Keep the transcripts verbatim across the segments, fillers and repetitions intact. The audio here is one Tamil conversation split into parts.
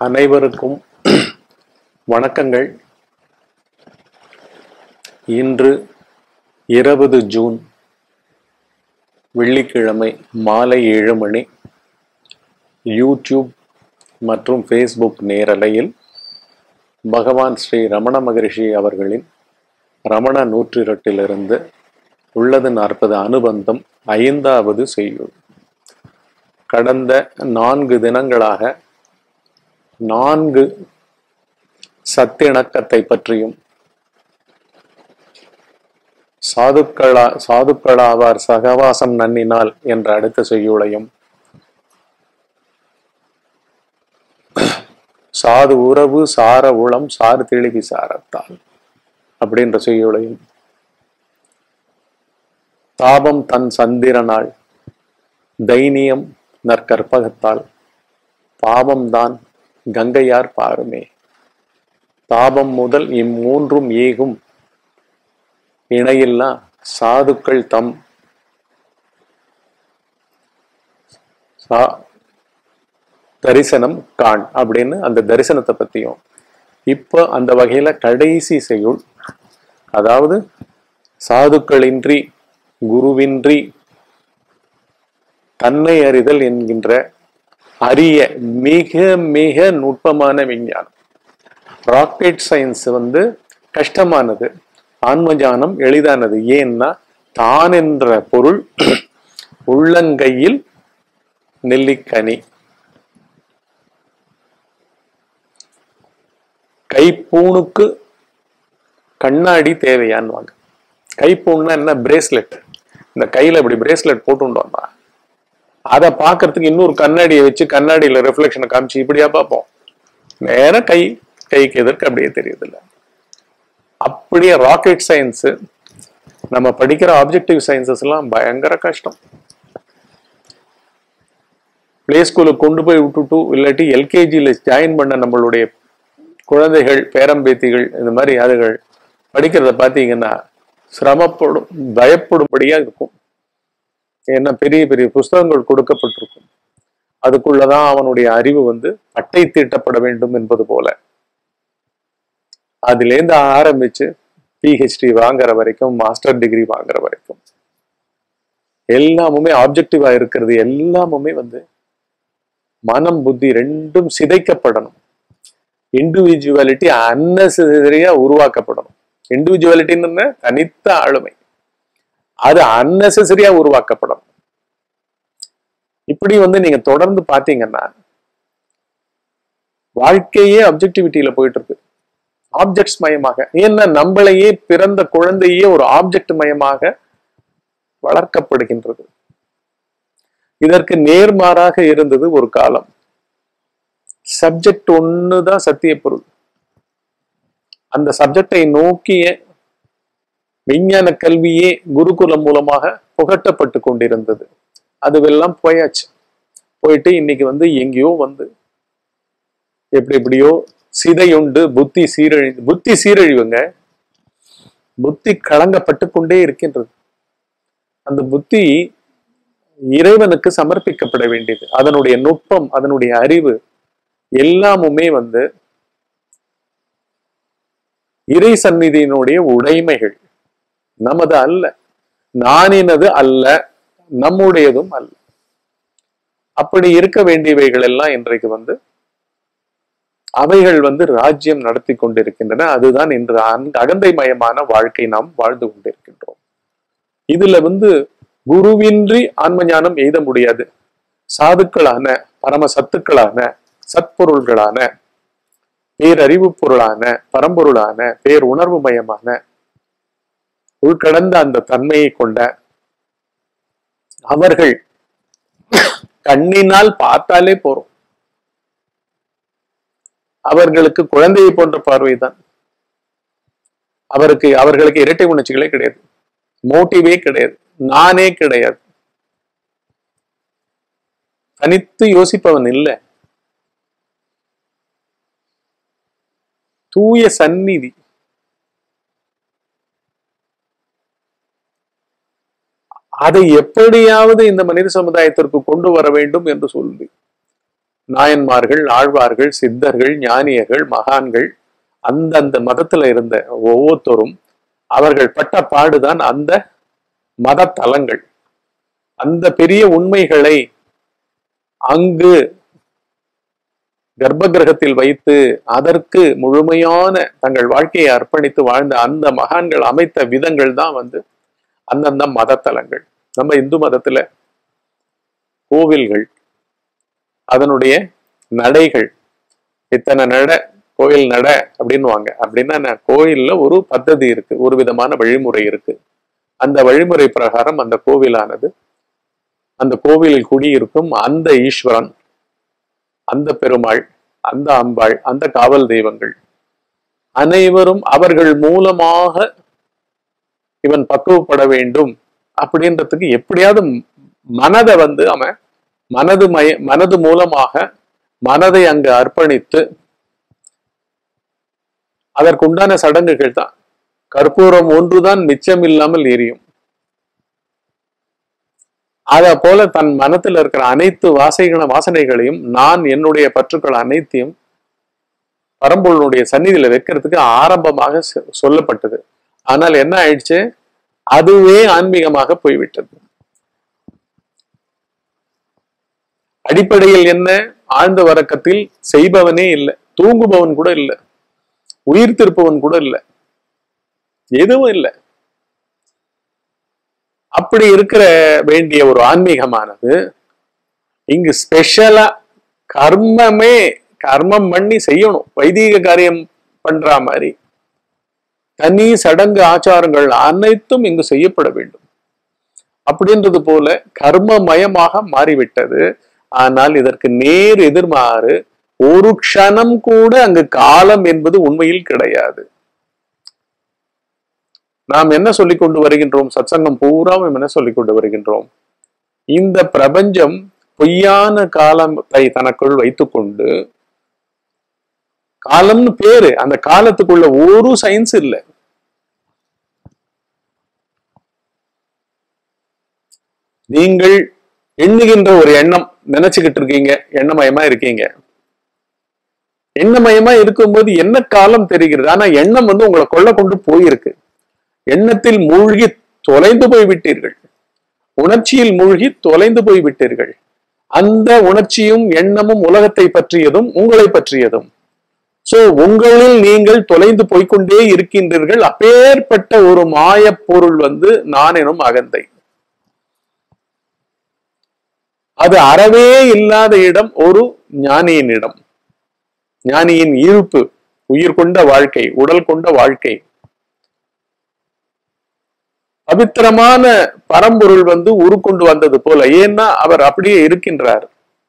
அனைவருக்கும் வணக்கங்கள். இன்று இருபது ஜூன் வெள்ளிக்கிழமை மாலை ஏழு மணி யூடியூப் மற்றும் ஃபேஸ்புக் நேரலையில் பகவான் ஸ்ரீ ரமண மகரிஷி அவர்களின் ரமண நூற்றிரட்டிலிருந்து உள்ளது நாற்பது அனுபந்தம் ஐந்தாவது செய்யுள். கடந்த நான்கு தினங்களாக நான்கு சத்திணக்கத்தை பற்றியும் சாதுக்களா சாதுக்களாவார் சகவாசம் நன்னினால் என்ற அடுத்த செய்யுளையும், சாது உறவு சார உளம் சார் தெளிவி சாரத்தால் அப்படின்ற செய்யுளையும், தாபம் தன் சந்திரனால் தைனியம் நற்கற்பகத்தால் பாவம்தான் கங்கையார் பாருமே, தாபம் முதல் இம்மூன்றும் ஏகும் இணையில்லா சாதுக்கள் தம் தரிசனம் காண் அப்படின்னு அந்த தரிசனத்தை பத்தியும், இப்ப அந்த வகையில கடைசி செய்யுள், அதாவது சாதுக்களின்றி குருவின்றி தன்னை அறிதல் என்கின்ற அரிய மிக மிக நுட்பமான விஞ்ஞானம். ராக்கெட் சயின்ஸ் வந்து கஷ்டமானது, ஆன்மஞானம் எளிதானது. ஏன்னா தான் என்ற பொருள் உள்ளங்கையில் நெல்லிக்கனி, கைப்பூணுக்கு கண்ணாடி தேவையான்வாங்க. கைப்பூன்னா என்ன? பிரேஸ்லெட். இந்த கையில இப்படி பிரேஸ்லெட் போட்டு வந்தா அதை பார்க்கறதுக்கு இன்னொரு கண்ணாடியை வச்சு கண்ணாடியில ரிஃப்ளெக்ஷனை காமிச்சு இப்படியா பார்ப்போம்? நேர கை கைக்கு எதற்கு அப்படியே தெரியுது இல்லை. அப்படியே ராக்கெட் சயின்ஸ், நம்ம படிக்கிற ஆப்ஜெக்டிவ் சயின்சஸ் எல்லாம் பயங்கர கஷ்டம். பிளே ஸ்கூலுக்கு கொண்டு போய் விட்டுட்டு இல்லாட்டி எல்கேஜியில ஜாயின் பண்ண நம்மளுடைய குழந்தைகள் பேரம்பேத்திகள் இந்த மாதிரி அதுகள் படிக்கிறத பார்த்தீங்கன்னா சிரமப்படும், பயப்படும்படியா இருக்கும். ஏன்னா பெரிய பெரிய புஸ்தகங்கள் கொடுக்கப்பட்டிருக்கும். அதுக்குள்ளதான் அவனுடைய அறிவு வந்து பட்டை தீட்டப்பட வேண்டும் என்பது போல அதுலேருந்து ஆரம்பிச்சு பிஹெச்டி வாங்குற வரைக்கும், மாஸ்டர் டிகிரி வாங்குற வரைக்கும் எல்லாமுமே ஆப்ஜெக்டிவா இருக்கிறது. எல்லாமுமே வந்து மனம் புத்தி ரெண்டும் சிதைக்கப்படணும். இண்டிவிஜுவாலிட்டி அன்னெசரியா உருவாக்கப்படணும். இண்டிவிஜுவாலிட்டின்னு தனித்த ஆளுமை, அது அன்னெசரியா உருவாக்கப்படும். இப்படி வந்து நீங்க தொடர்ந்து பாத்தீங்கன்னா வாழ்க்கையே அப்ஜெக்டிவிட்டியில போயிட்டு இருக்கு, ஆப்ஜெக்ட்ஸ் மயமாக. ஏன்னா நம்மளையே பிறந்த குழந்தையே ஒரு ஆப்ஜெக்ட் மயமாக வளர்க்கப்படுகின்றது. இதற்கு நேர்மாறாக இருந்தது ஒரு காலம். சப்ஜெக்ட் ஒண்ணுதான் சத்திய பொருள். அந்த சப்ஜெக்டை நோக்கிய விஞ்ஞான கல்வியே குருகுலம் மூலமாக புகட்டப்பட்டு கொண்டிருந்தது. அதுவெல்லாம் போயாச்சு. போயிட்டு இன்னைக்கு வந்து எங்கேயோ வந்து எப்படி எப்படியோ சிதையுண்டு புத்தி சீரழிந்து, புத்தி சீரழிவுங்க, புத்தி களங்கப்பட்டு கொண்டே இருக்கின்றது. அந்த புத்தி இறைவனுக்கு சமர்ப்பிக்கப்பட வேண்டியது. அதனுடைய நுட்பம், அதனுடைய அறிவு எல்லாமுமே வந்து இறை சந்நிதியினுடைய உடைமைகள், நமது அல்ல, நானினது அல்ல, நம்முடையதும் அல்ல. அப்படி இருக்க வேண்டியவைகள் எல்லாம் இன்றைக்கு வந்து அவைகள் வந்து ராஜ்யம் நடத்தி கொண்டிருக்கின்றன. அதுதான் இன்று அகந்தை மயமான வாழ்க்கை நாம் வாழ்ந்து கொண்டிருக்கின்றோம். இதுல வந்து குருவின்றி ஆன்ம ஞானம் எய்த முடியாது. சாதுக்களான பரம சத்துக்களான சத்பொருள்களான பேரறிவு பொருளான பரம்பொருளான பேர் உணர்வு மயமான உள்கடந்த அந்த தன்மையை கொண்ட அவர்கள் கண்ணினால் பார்த்தாலே போறோம். அவர்களுக்கு குழந்தையை போன்ற பார்வைதான். அவருக்கு அவர்களுக்கு இரட்டை உணர்ச்சிகளே கிடையாது, மோட்டிவே கிடையாது, நானே கிடையாது, தனித்து யோசிப்பவன் இல்லை. தூய சந்நிதி. அதை எப்படியாவது இந்த மனித சமுதாயத்திற்கு கொண்டு வர வேண்டும் என்று சொல்லி நாயன்மார்கள், ஆழ்வார்கள், சித்தர்கள், ஞானியர்கள், மகான்கள், அந்தந்த மதத்துல இருந்த ஒவ்வொருத்தரும் அவர்கள் பட்ட பாடுதான் அந்த மத தலங்கள். அந்த பெரிய உண்மைகளை அங்கு கர்ப்ப கிரகத்தில் வைத்து அதற்கு முழுமையான தங்கள் வாழ்க்கையை அர்ப்பணித்து வாழ்ந்த அந்த மகான்கள் அமைத்த விதங்கள் தான் வந்து அந்தந்த மத தலங்கள். நம்ம இந்து மதத்துல கோவில்கள், அதனுடைய நடைகள், இத்தனை நடை கோயில் நட அப்படின்னுவாங்க. அப்படின்னா கோயில்ல ஒரு பద్ధதி இருக்கு, ஒரு விதமான வழிமுறை இருக்கு. அந்த வழிமுறை பிரகாரம் அந்த கோவிலானது, அந்த கோவிலில் குடியிருக்கும் அந்த ஈஸ்வரன், அந்த பெருமாள், அந்த அம்பாள், அந்த காவல் தெய்வங்கள் அனைவரும் அவர்கள் மூலமாக இவன் பக்குவப்பட வேண்டும் அப்படின்றதுக்கு எப்படியாவது மனதை வந்து அவன் மனது மய மனது மூலமாக மனதை அங்கு அர்ப்பணித்து அதற்குண்டான சடங்குகள் தான். கற்பூரம் ஒன்றுதான் மிச்சம் இல்லாமல் எரியும். அத போல தன் மனத்தில் இருக்கிற அனைத்து வாசைகள வாசனைகளையும் நான் என்னுடைய பற்றுக்கள் அனைத்தையும் பரம்பொருளுடைய சந்நிதியில வைக்கிறதுக்கு ஆரம்பமாக சொல்லப்பட்டது. ஆனால் என்ன ஆயிடுச்சு, அதுவே ஆன்மீகமாக போய்விட்டது. அடிப்படையில் என்ன, ஆழ்ந்த வரக்கத்தில் செய்பவனே இல்லை, தூங்குபவன் கூட இல்லை, உயிர் திருப்பவன் கூட இல்லை, எதுவும் இல்லை. அப்படி இருக்கிற வேண்டிய ஒரு ஆன்மீகமானது இங்கு ஸ்பெஷலா கர்மமே கர்மம் பண்ணி செய்யணும். வைதீக காரியம் பண்ற மாதிரி தனி சடங்கு ஆச்சாரங்கள் அனைத்தும் இங்கு செய்யப்பட வேண்டும் அப்படின்றது போல கர்மமயமாக மாறிவிட்டது. ஆனால் இதற்கு நேர் எதிர்மாறு ஒரு க்ஷணம் கூட அங்கு காலம் என்பது உண்மையில் கிடையாது. நாம் என்ன சொல்லிக் கொண்டு வருகின்றோம், சத்சங்கம் பூராவும் என்ன சொல்லிக் கொண்டு வருகின்றோம், இந்த பிரபஞ்சம் பொய்யான காலத்தை தனக்குள் வைத்துக்கொண்டு, காலம்னு பேரு, அந்த காலத்துக்குள்ள ஒரு சயின்ஸ் இல்லை. நீங்கள் எண்ணுகின்ற ஒரு எண்ணம் நினைச்சுக்கிட்டு இருக்கீங்க, எண்ணமயமா இருக்கீங்க. எண்ணமயமா இருக்கும்போது என்ன காலம் தெரிகிறது, ஆனா எண்ணம் வந்து உங்களை கொள்ள கொண்டு போயிருக்கு. எண்ணத்தில் மூழ்கி தொலைந்து போய்விட்டீர்கள், உணர்ச்சியில் மூழ்கி தொலைந்து போய்விட்டீர்கள். அந்த உணர்ச்சியும் எண்ணமும் உலகத்தை பற்றியதும் உங்களை பற்றியதும். சோ உங்களில் நீங்கள் தொலைந்து போய்கொண்டே இருக்கின்றீர்கள். அப்பேற்பட்ட ஒரு மாய பொருள் வந்து நான் எனும் அகந்தை. அது அறவே இல்லாத இடம் ஒரு ஞானியின் இடம். ஞானியின் இருப்பு, உயிர் கொண்ட வாழ்க்கை, உடல் கொண்ட வாழ்க்கை, பவித்திரமான பரம்பொருள் வந்து உருக்கொண்டு வந்தது போல. ஏன்னா அவர் அப்படியே இருக்கின்றார்.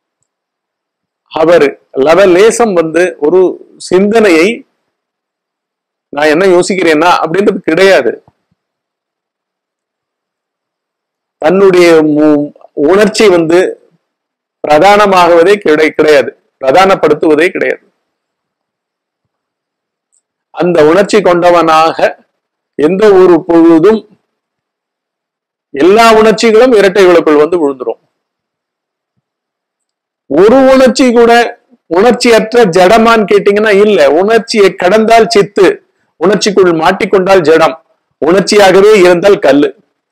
அவர் லவலேசம் வந்து ஒரு சிந்தனையை நான் என்ன யோசிக்கிறேன்னா அப்படின்றது கிடையாது. தன்னுடைய உணர்ச்சி வந்து பிரதானமாகுவதே கிடை கிடையாது பிரதானப்படுத்துவதே கிடையாது. அந்த உணர்ச்சி கொண்டவனாக எந்த ஒரு பொழுதும் எல்லா உணர்ச்சிகளும் இரட்டைகளுக்குள் வந்து விழுந்துரும். ஒரு உணர்ச்சி கூட உணர்ச்சியற்ற ஜடமான்னு கேட்டீங்கன்னா இல்ல. உணர்ச்சியை கடந்தால் சித்து, உணர்ச்சிக்குள் மாட்டிக்கொண்டால் ஜடம், உணர்ச்சியாகவே இருந்தால் கல்லு,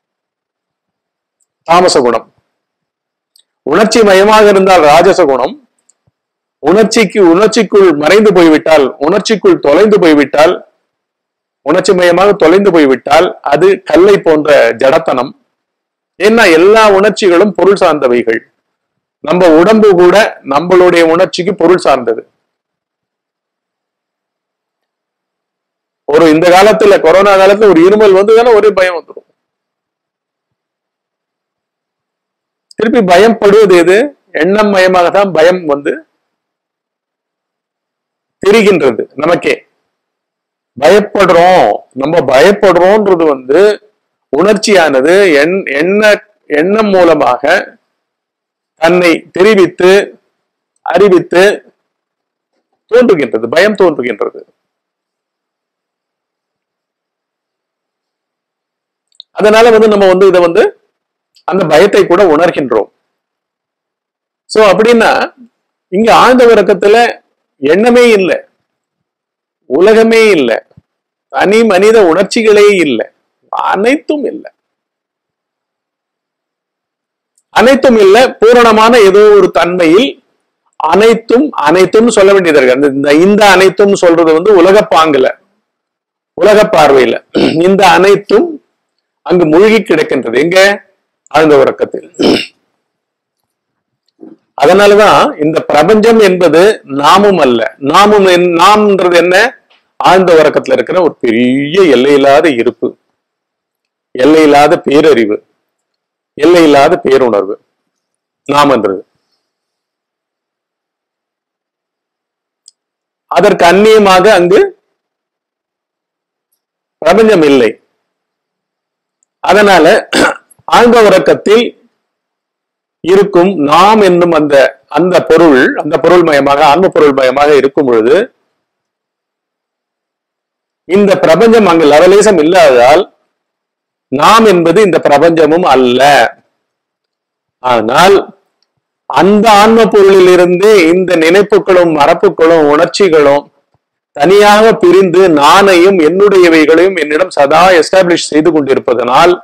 தாமச குணம். உணர்ச்சி மயமாக இருந்தால் ராஜச குணம். உணர்ச்சிக்கு உணர்ச்சிக்குள் மறைந்து போய்விட்டால், உணர்ச்சிக்குள் தொலைந்து போய்விட்டால், உணர்ச்சி மயமாக தொலைந்து போய்விட்டால் அது கல்லை போன்ற ஜடத்தனம். ஏன்னா எல்லா உணர்ச்சிகளும் பொருள் சார்ந்தவைகள். நம்ம உடம்பு கூட நம்மளுடைய உணர்ச்சிக்கு பொருள் சார்ந்தது. ஒரு இந்த காலத்துல கொரோனா காலத்துல ஒரு இருமல் வந்துதானே ஒரே பயம் வந்துடும். திருப்பி பயப்படுவது எது? எண்ணம் மயமாக தான் பயம் வந்து தெரிகின்றது நமக்கே. பயப்படுறோம், நம்ம பயப்படுறோம்ன்றது வந்து உணர்ச்சியானது எண் எண்ண எண்ணம் மூலமாக தன்னை தெரிவித்து அறிவித்து தோன்றுகின்றது, பயம் தோன்றுகின்றது. அதனால வந்து நம்ம வந்து இதை வந்து அந்த பயத்தை கூட உணர்கின்றோம். சோ அப்படின்னா இங்க ஆழ்ந்த உறக்கத்துல எண்ணமே இல்லை, உலகமே இல்லை, தனி மனித உணர்ச்சிகளே இல்லை, அனைத்தும் இல்லை, அனைத்தும் இல்லை. பூரணமான ஏதோ ஒரு தன்மையில் அனைத்தும் அனைத்தும் சொல்ல வேண்டியது இருக்கு. அந்த இந்த அனைத்தும் சொல்றது வந்து உலக பாங்குல, உலக பார்வையில இந்த அனைத்தும் அங்கு மூழ்கி கிடக்கின்றது. எங்க? ஆழ்ந்த உறக்கத்தில். அதனாலதான் இந்த பிரபஞ்சம் என்பது நாமும் அல்ல. நாமும் நாம்ன்றது என்ன? ஆழ்ந்த உறக்கத்துல இருக்கிற ஒரு பெரிய எல்லையில்லாத இருப்பு, எல்லையில்லாத பேரறிவு, எல்லையில்லாத பேருணர்வு நாமன்றது. அதற்கு அந்நியமாக அங்கு பிரபஞ்சம் இல்லை. அதனால ஆழ்ந்த உறக்கத்தில் இருக்கும் நாம் என்னும் அந்த அந்த பொருள், அந்த பொருள் மயமாக, ஆன்ம பொருள் மயமாக இருக்கும் பொழுது இந்த பிரபஞ்சம் அங்கு லவலேசம் இல்லாததால் நாம் என்பது இந்த பிரபஞ்சமும் அல்ல. ஆனால் அந்த ஆன்ம பொருளில் இருந்து இந்த நினைப்புகளும் மரப்புகளும் உணர்ச்சிகளும் தனியாக பிரிந்து நானையும் என்னுடையவைகளையும் என்னிடம் சதா எஸ்டாப்ளிஷ் செய்து கொண்டிருப்பதனால்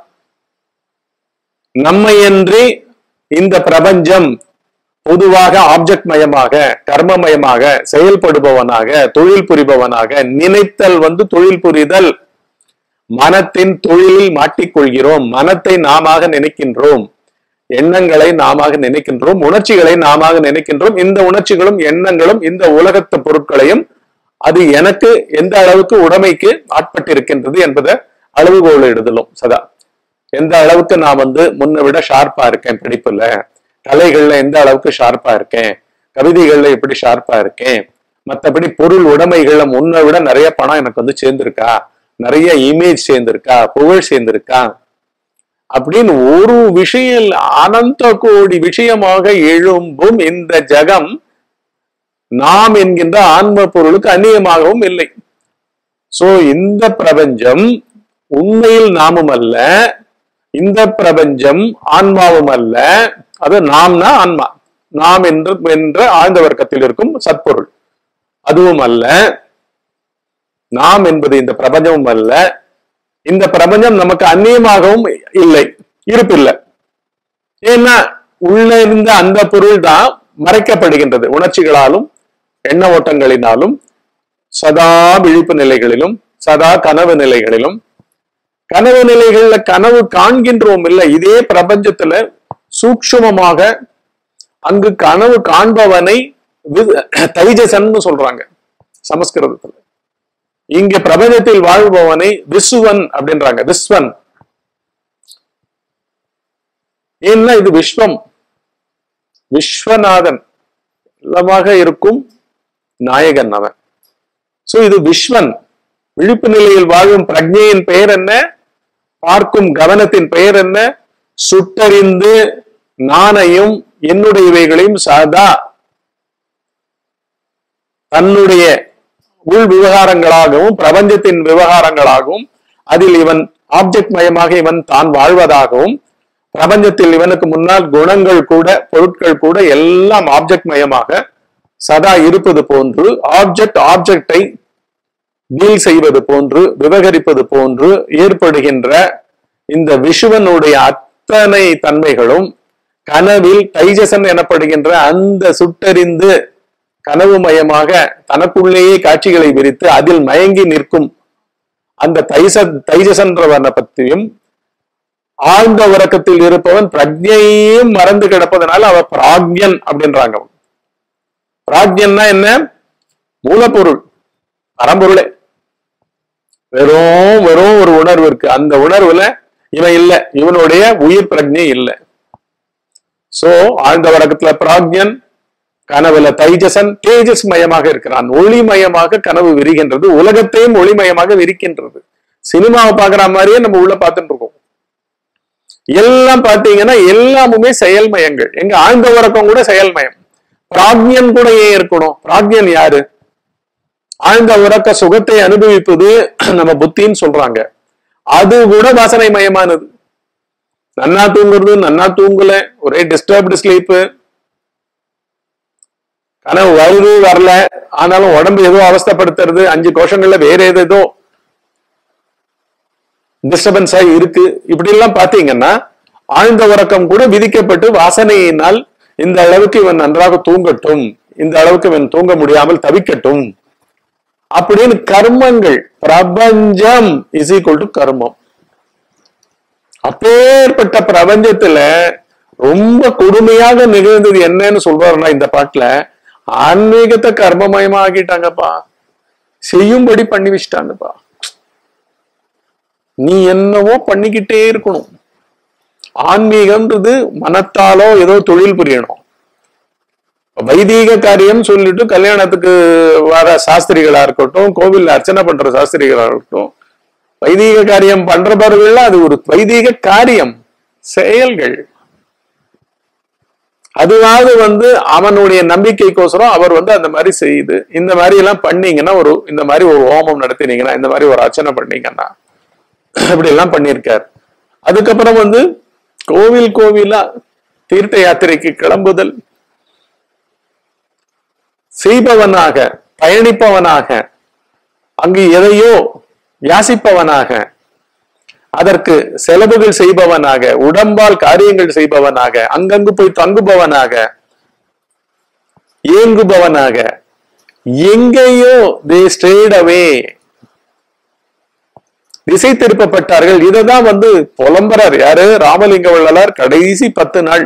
நம்மையன்றி இந்த பிரபஞ்சம் பொதுவாக ஆப்ஜெக்ட் மயமாக, கர்மமயமாக செயல்படுபவனாக, தொழில் புரிபவனாக, நினைத்தல் வந்து தொழில் புரிதல், மனத்தின் தொழிலில் மாட்டிக்கொள்கிறோம். மனத்தை நாம நினைக்கின்றோம், எண்ணங்களை நாம நினைக்கின்றோம், உணர்ச்சிகளை நாம நினைக்கின்றோம். இந்த உணர்ச்சிகளும் எண்ணங்களும் இந்த உலகத்து பொருட்களையும் அது எனக்கு எந்த அளவுக்கு உடைமைக்கு ஆட்பட்டிருக்கின்றது என்பதை அளவுகோல் இடுதலும் சதா. எந்த அளவுக்கு நான் வந்து முன்ன விட ஷார்ப்பா இருக்கேன் படிப்புல, கலைகள்ல எந்த அளவுக்கு ஷார்ப்பா இருக்கேன், கவிதைகள்ல எப்படி ஷார்ப்பா இருக்கேன், மற்றபடி பொருள் உடைமைகள்ல முன்ன விட நிறைய பணம் எனக்கு வந்து சேர்ந்திருக்கா, நிறைய இமேஜ் சேர்ந்திருக்கா, புகழ் சேர்ந்திருக்கா அப்படின்னு ஒரு விஷயம் அனந்த கோடி விஷயமாக எழும்பும் இந்த ஜகம் நாம் என்கின்ற ஆன்ம பொருளுக்கு அந்நியமாகவும் இல்லை. சோ இந்த பிரபஞ்சம் உண்மையில் நாமும் அல்ல, இந்த பிரபஞ்சம் ஆன்மாவும் அல்ல. அது நாம்னா ஆன்மா, நாம் என்று என்ற ஆழ்ந்த வர்க்கத்தில் இருக்கும் சத்பொருள் அதுவும் அல்ல. நாம் என்பது இந்த பிரபஞ்சமும் அல்ல. இந்த பிரபஞ்சம் நமக்கு அந்நியமாகவும் இல்லை, இருப்பில்லை. ஏன்னா உள்ள இருந்த அந்த பொருள் தான் மறைக்கப்படுகின்றது உணர்ச்சிகளாலும் எண்ண ஓட்டங்களினாலும், சதா விழிப்பு நிலைகளிலும் சதா கனவு நிலைகளிலும். கனவு நிலைகள்ல கனவு காண்கின்றோம் இல்லை, இதே பிரபஞ்சத்துல சூக்ஷ்மமாக அங்கு கனவு காண்பவனை தைஜசன்னு சொல்றாங்க சமஸ்கிருதத்துல. இங்க பிரபஞ்சத்தில் வாழ்பவனை விஸ்வன் அப்படின்றாங்க, விஸ்வன். ஏன்னா இது விஸ்வம், விஸ்வநாதன் எல்லாமாக இருக்கும் நாயகன் அவன். சோ இது விஸ்வன். விழிப்பு நிலையில் வாழும் பிரஜையின் பெயர் என்ன? பார்க்கும் கவனத்தின் பெயர் என்ன? சுட்டறிந்து நானையும் என்னுடையவைகளையும் சதா தன்னுடைய உள் விவகாரங்களாகவும் பிரபஞ்சத்தின் விவகாரங்களாகவும், அதில் இவன் ஆப்ஜெக்ட் மயமாக இவன் தான் வாழ்வதாகவும், பிரபஞ்சத்தில் இவனுக்கு முன்னால் குணங்கள் கூட பொருட்கள் கூட எல்லாம் ஆப்ஜெக்ட் மயமாக சதா இருப்பது போன்று, ஆப்ஜெக்ட் ஆப்ஜெக்டை டீல் செய்வது போன்று, விவகரிப்பது போன்று ஏற்படுகின்ற இந்த விசுவனுடைய அத்தனை தன்மைகளும் கனவில் தைஜசன் எனப்படுகின்ற அந்த சுட்டறிந்து கனவு மயமாக தனக்குள்ளேயே காட்சிகளை விரித்து அதில் மயங்கி நிற்கும் அந்த தைச தைஜசன்றவனை பற்றியும், ஆழ்ந்த உறக்கத்தில் இருப்பவன் பிரஜையையும் மறந்து கிடப்பதனால அவ பிராக்ஞன் அப்படின்றாங்க. பிராக்ஞன்னா என்ன? மூலப்பொருள், பரம்பொருளே. வெறும் வெறும் ஒரு உணர்வு இருக்கு, அந்த உணர்வுல இவன் இல்லை, இவனுடைய உயிர் பிரஜை இல்லை. சோ ஆழ்ந்த உறக்கத்துல பிராக்ஞன், கனவுல தைஜசன், தேஜஸ் மயமாக இருக்கிறான். ஒளிமயமாக கனவு விரிகின்றது, உலகத்தையும் ஒளிமயமாக விரிக்கின்றது. சினிமாவை பாக்குற மாதிரியே நம்ம உள்ள பார்த்துட்டு இருக்கோம். எல்லாம் பாத்தீங்கன்னா எல்லாமுமே செயல்மயங்கள். எங்க ஆழ்ந்த உறக்கம் கூட செயல்மயம். பிராக்ஞன் கூட ஏன் இருக்கணும்? பிராக்ஞன் யாரு? ஆழ்ந்த உறக்க சுகத்தை அனுபவிப்பது நம்ம புத்தின்னு சொல்றாங்க, அது கூட வாசனை மயமானது. நன்னா தூங்குறது, நன்னா தூங்கல, ஒரே டிஸ்டர்ப்டு ஸ்லீப்பு, கனவு வருது வரல, ஆனாலும் உடம்பு ஏதோ அவஸ்தைப்படுத்துறது, அஞ்சு கோஷங்கள்ல வேற ஏதோ டிஸ்டர்பன்ஸ் ஆகி இருக்கு. இப்படி எல்லாம் பாத்தீங்கன்னா ஆழ்ந்த உறக்கம் கூட விதிக்கப்பட்டு வாசனையினால் இந்த அளவுக்கு இவன் நன்றாக தூங்கட்டும், இந்த அளவுக்கு இவன் தூங்க முடியாமல் தவிக்கட்டும் அப்படின்னு கர்மங்கள். பிரபஞ்சம் இஸ் ஈக்குவல் டு கர்மம். அப்பேற்பட்ட பிரபஞ்சத்துல ரொம்ப கொடுமையாக நிகழ்ந்தது என்னன்னு சொல்றாருன்னா இந்த பாட்டுல, ஆன்மீகத்தை கர்மமயமா ஆக்கிட்டாங்கப்பா, செய்யும்படி பண்ணி வச்சுட்டாங்கப்பா. நீ என்னவோ பண்ணிக்கிட்டே இருக்கணும். ஆன்மீகம்ன்றது மனத்தாலோ ஏதோ தொழில் புரியணும். வைதீக காரியம் சொல்லிட்டு கல்யாணத்துக்கு வர சாஸ்திரிகளா இருக்கட்டும், கோவில்ல அர்ச்சனை பண்ற சாஸ்திரிகளா இருக்கட்டும், வைதீக காரியம் பண்றவர்கள் அது ஒரு வைதீக காரியம், செயல்கள். அதுவாவது வந்து அவனுடைய நம்பிக்கைக்கோசரம் அவர் வந்து அந்த மாதிரி செய்து இந்த மாதிரி எல்லாம் பண்ணீங்கன்னா, ஒரு இந்த மாதிரி ஒரு ஹோமம் நடத்தினீங்கன்னா, இந்த மாதிரி ஒரு அர்ச்சனை பண்ணீங்கன்னா, இப்படி எல்லாம் பண்ணியிருக்கார். அதுக்கப்புறம் வந்து கோவில் கோவிலா தீர்த்த யாத்திரைக்கு கிளம்புதல், செய்பவனாக பயணிப்பவனாக, அங்கு எதையோ யாசிப்பவனாக, அதற்கு செலவுகள் செய்பவனாக, உடம்பால் காரியங்கள் செய்பவனாக, அங்கங்கு போய் தங்குபவனாக, ஏங்குபவனாக, எங்கேயோ they strayed away, திசை திருப்பப்பட்டார்கள். இததான் வந்து புலம்புறார் யாரு, ராமலிங்க வள்ளலார். கடைசி பத்து நாள்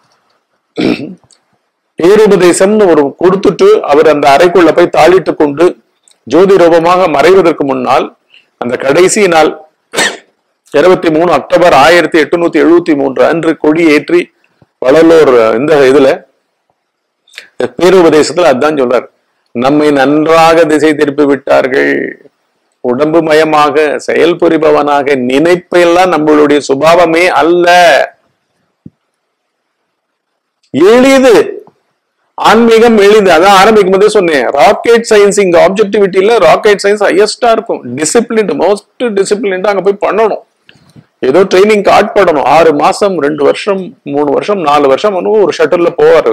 பேருபதேசம்னு ஒரு கொடுத்துட்டு அவர் அந்த அறைக்குள்ள போய் தாளிட்டு கொண்டு ஜோதி ரூபமாக மறைவதற்கு முன்னால் அந்த கடைசி நாள் இருபத்தி மூணு அக்டோபர் ஆயிரத்தி எட்டுநூத்தி எழுபத்தி மூன்று அன்று கொடி ஏற்றி வள்ளலூர் இந்த இதுல பேருபதேசத்துல அதுதான் சொல்றார், நம்மை நன்றாக திசை திருப்பி விட்டார்கள். உடம்பு மயமாக செயல் புரிபவனாக நினைப்பெல்லாம் நம்மளுடைய சுபாவமே அல்ல. எளிது ஆன்மீகம் எளிது. அதான் ஆரம்பிக்கும் போதே சொன்னேன், ராக்கெட் சயின்ஸ் இங்க ஆப்ஜெக்டிவிட்டியில ராக்கெட் சயின்ஸ் ஹையஸ்டா இருக்கும். டிசிப்ளின், மோஸ்ட் டிசிப்ளின் அங்க போய் பண்ணணும். ஏதோ ட்ரைனிங் ஆட்படணும். ஆறு மாசம் ரெண்டு வருஷம் மூணு வருஷம் நாலு வருஷம் ஒரு ஷட்டர்ல போவார்.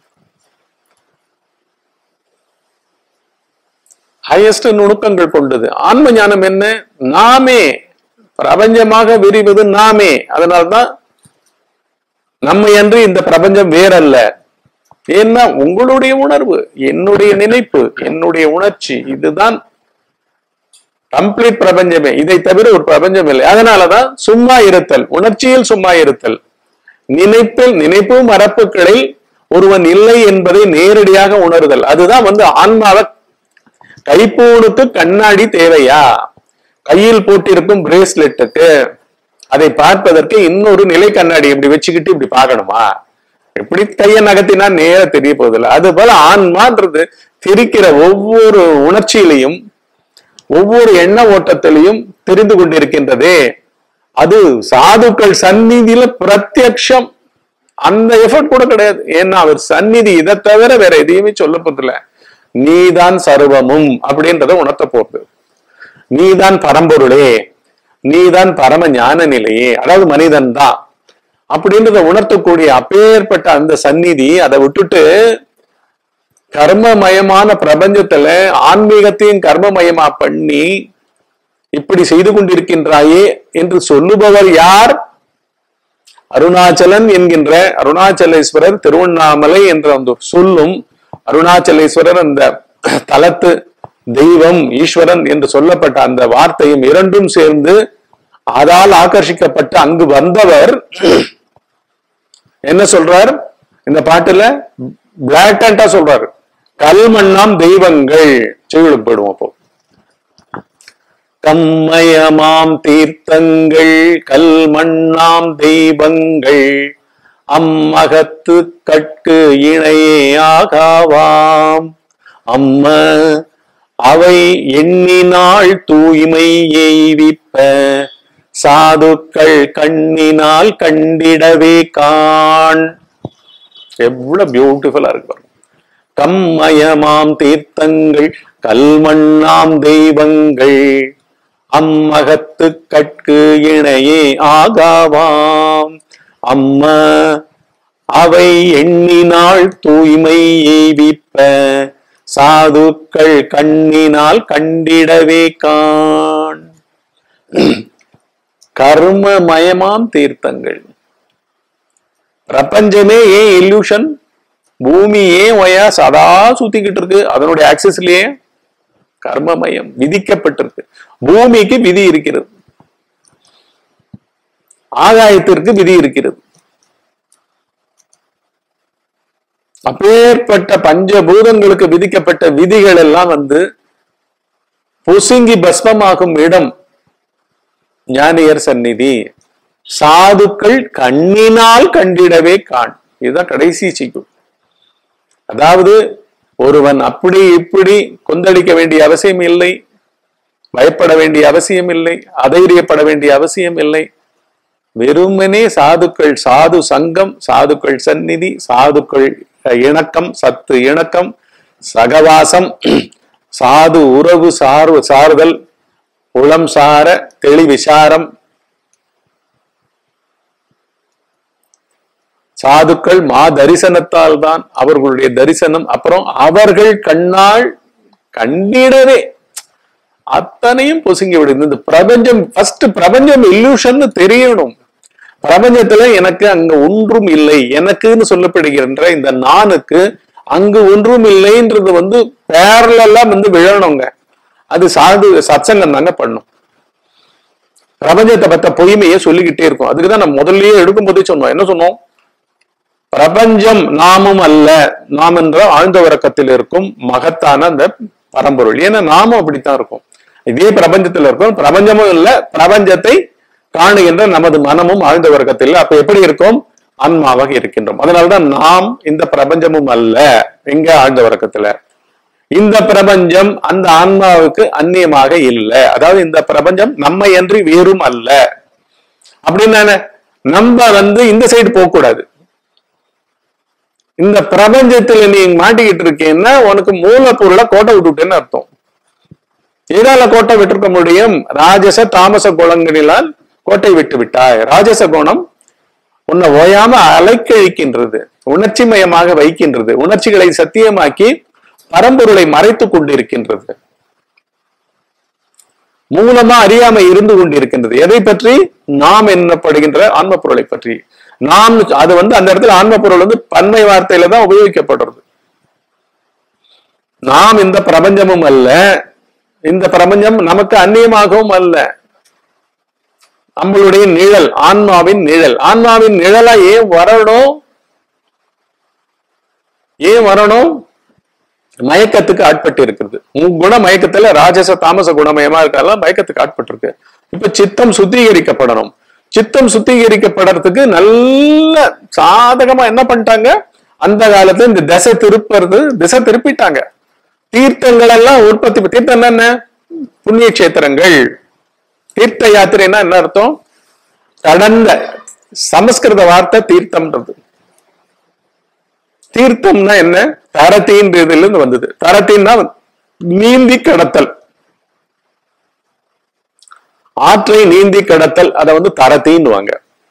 ஹையஸ்ட் நுணுக்கங்கள் கொண்டது. ஆன்ம ஞானம் என்ன? நாமே பிரபஞ்சமாக விரிவது நாமே. அதனால்தான் நம்மை அன்று இந்த பிரபஞ்சம் வேறல்ல. ஏன்னா உங்களுடைய உணர்வு, என்னுடைய நினைப்பு, என்னுடைய உணர்ச்சி, இதுதான் கம்ப்ளீட் பிரபஞ்சமே. இதை தவிர ஒரு பிரபஞ்சம் இல்லை. அதனாலதான் சும்மா இருத்தல், உணர்ச்சியில் சும்மா இருத்தல், நினைப்பில் நினைப்பு மரப்புகளில் ஒருவன் இல்லை என்பதை நேரடியாக உணர்தல். அதுதான் வந்து ஆன்மாவை. கைப்பூனுக்கு கண்ணாடி தேவையா? கையில் போட்டிருக்கும் பிரேஸ்லெட்டுக்கு அதை பார்ப்பதற்கு இன்னொரு நிலை கண்ணாடி இப்படி வச்சுக்கிட்டு இப்படி பார்க்கணுமா? எப்படி கையை நகர்த்தினா நேர தெரிய போதில்லை. அது போல ஆன்மான்றது திரிக்கிற ஒவ்வொரு உணர்ச்சியிலையும் ஒவ்வொரு எண்ண ஓட்டத்திலையும் தெரிந்து கொண்டிருக்கின்றதே. அது சாதுக்கள் சந்நிதியில பிரத்யக்ஷம். அந்த எஃபர்ட் கூட கிடையாது. ஏன்னா அவர் சந்நிதி, இதை தவிர வேற எதையுமே சொல்ல போதில்ல. நீதான் சர்வமும் அப்படின்றத உணர்த்த போறது. நீதான் பரம்பொருளே, நீதான் பரம ஞான நிலையே, அதாவது மனிதன் தான் அப்படின்றத உணர்த்தக்கூடிய அப்பேற்பட்ட அந்த சந்நிதி. அதை விட்டுட்டு கர்மமயமான பிரபஞ்சத்துல ஆன்மீகத்தையும் கர்மமயமா பண்ணி இப்படி செய்து கொண்டிருக்கின்றாயே என்று சொல்லுபவர் யார்? அருணாச்சலன் என்கின்ற அருணாச்சலேஸ்வரர், திருவண்ணாமலை என்ற அந்த சொல்லும் அருணாச்சலேஸ்வரர் அந்த தலத்து தெய்வம் ஈஸ்வரன் என்று சொல்லப்பட்ட அந்த வார்த்தையும் இரண்டும் சேர்ந்து அதால் ஆகர்ஷிக்கப்பட்டு அங்கு வந்தவர் என்ன சொல்றார் இந்த பாட்டுல? பிளாக் அண்டா சொல்றாரு, கல்மண்ணாம் தெய்வங்கள். செவிலுக்கு போயிடுவோம். அப்போ கம்மயமாம் தீர்த்தங்கள் கல்மண்ணாம் தெய்வங்கள் அம்மகத்து கட்டு இணையே ஆகாவாம் அம்ம அவை எண்ணினாள் தூய்மை எய்விப்ப சாதுக்கள் கண்ணினால் கண்டிடவே காண். எவ்வளவு பியூட்டிஃபுல்லா இருக்கு பாருங்க. கம்மயமாம் தீர்த்தங்கள் கல்மண்ணாம் தெய்வங்கள் அம்மகத்து கட்கு இணையே ஆகாவாம் அம்ம அவை எண்ணினால் தூய்மை எய்விப்ப சாதுக்கள் கண்ணினால் கண்டிடவே காண். கர்மமயமாம் தீர்த்தங்கள். பிரபஞ்சமே ஏன் இல்யூஷன், பூமி ஏன் ஒயா சதா சுத்திக்கிட்டு இருக்கு, அதனுடைய ஆக்சஸ்லயே கர்மமயம் விதிக்கப்பட்டிருக்கு. பூமிக்கு விதி இருக்கிறது, ஆகாயத்திற்கு விதி இருக்கிறது. அப்பேற்பட்ட பஞ்சபூதங்களுக்கு விதிக்கப்பட்ட விதிகள் எல்லாம் வந்து பொசுங்கி பஸ்மமாகும் இடம் ஞானியர் சந்நிதி. சாதுக்கள் கண்ணினால் கண்டிடவே காண். இதுதான் கடைசி சிக்கு. அதாவது ஒருவன் அப்படி இப்படி கொந்தளிக்க வேண்டிய அவசியம் இல்லை, பயப்பட வேண்டிய அவசியம் இல்லை, அதைரியப்பட வேண்டிய அவசியம் இல்லை. வெறுமனே சாதுக்கள், சாது சங்கம், சாதுக்கள் சந்நிதி, சாதுக்கள் இணக்கம், சத்து இணக்கம், சகவாசம், சாது உறவு சார்பு சாறுதல், உளம் சார தெளி விசாரம், சாதுக்கள் மா தரிசனத்தால் தான் அவர்களுடைய தரிசனம். அப்புறம் அவர்கள் கண்ணால் கண்டிடவே அத்தனையும் பொசுங்கி விடுது. இந்த பிரபஞ்சம் ஃபர்ஸ்ட் பிரபஞ்சம் இல்லூஷன் தெரியணும். பிரபஞ்சத்துல எனக்கு அங்க ஒன்றும் இல்லை, எனக்குன்னு சொல்லப்படுகின்ற இந்த நானுக்கு அங்கு ஒன்றும் இல்லைன்றது வந்து பேரலெல்லாம் வந்து விழணுங்க. அது சாது சத்சங்கம் தாங்க பண்ணும். பிரபஞ்சத்தை பத்த பொய்மையை சொல்லிக்கிட்டே இருக்கும். அதுக்குதான் நம்ம முதல்லயே எடுக்கும் போதே சொன்னோம். என்ன சொன்னோம்? பிரபஞ்சம் நாமும் அல்ல, நாம் என்ற ஆழ்ந்த உறக்கத்தில் இருக்கும் மகத்தான அந்த பரம்பொருள். ஏன்னா நாமும் அப்படித்தான் இருக்கும், இதே பிரபஞ்சத்துல இருக்கும். பிரபஞ்சமும் இல்ல, பிரபஞ்சத்தை காணுகின்ற நமது மனமும் ஆழ்ந்த உறக்கத்தில். அப்ப எப்படி இருக்கும்? ஆன்மாவாக இருக்கின்றோம். அதனால்தான் நாம் இந்த பிரபஞ்சமும் அல்ல. எங்க? ஆழ்ந்த உறக்கத்துல. இந்த பிரபஞ்சம் அந்த ஆன்மாவுக்கு அந்நியமாக இல்லை. அதாவது இந்த பிரபஞ்சம் நம்மை அன்றி வேறும் அல்ல. அப்படின்னா நம்ம வந்து இந்த சைடு போக கூடாது. இந்த பிரபஞ்சத்துல நீ மாட்டிக்கிட்டு இருக்கேன்னா உனக்கு மூலப்பொருளை கோட்டை விட்டுட்டேன்னு அர்த்தம். எதால கோட்டை விட்டுருக்க முடியும்? ராஜச தாமச குணங்களினால் கோட்டை விட்டு விட்டாய். ராஜச குணம் உன்னை ஓயாம அலைக்கழிக்கின்றது, உணர்ச்சி மயமாக வைக்கின்றது, உணர்ச்சிகளை சத்தியமாக்கி பரம்பொருளை மறைத்து கொண்டிருக்கின்றது, மூலமா அறியாமை இருந்து கொண்டிருக்கின்றது. எதை பற்றி? நாம் என்னப்படுகின்ற ஆன்ம பொருளை பற்றி. நாம் அது வந்து அந்த இடத்துல ஆன்ம பொருள் வந்து பன்மை வார்த்தையில தான் உபயோகிக்கப்படுறது. நாம் இந்த பிரபஞ்சமும் அல்ல, இந்த பிரபஞ்சம் நமக்கு அந்நியமாகவும் அல்ல. நம்மளுடைய நிழல், ஆன்மாவின் நிழல். ஆன்மாவின் நிழலா ஏன் வரணும்? ஏன் வரணும்? மயக்கத்துக்கு ஆட்பட்டு இருக்கிறது. குண மயக்கத்துல ராஜச தாமச குணமயமா இருக்கலாம், மயக்கத்துக்கு ஆட்பட்டு இருக்கு. இப்ப சித்தம் சுத்திகரிக்கப்படணும். சித்தம் சுத்திகரிக்கப்படுறதுக்கு நல்ல சாதகமா என்ன பண்ணிட்டாங்க? அந்த காலத்துல இந்த திசை திருப்பறது, திசை திருப்பிட்டாங்க. தீர்த்தங்கள் எல்லாம் உற்பத்தி. தீர்த்தம் என்ன? புண்ணிய கஷேத்திரங்கள். தீர்த்த யாத்திரைன்னா என்ன அர்த்தம்? கடந்த சமஸ்கிருத வார்த்தை தீர்த்தம்ன்றது. தீர்த்தம்னா என்ன? தரத்தின்றதுல இருந்து வந்தது. தரத்தின்னா நீந்தி கடத்தல், ஆற்றை நீந்தி கடத்தல். அதை வந்து தரத்தின்னுவாங்க.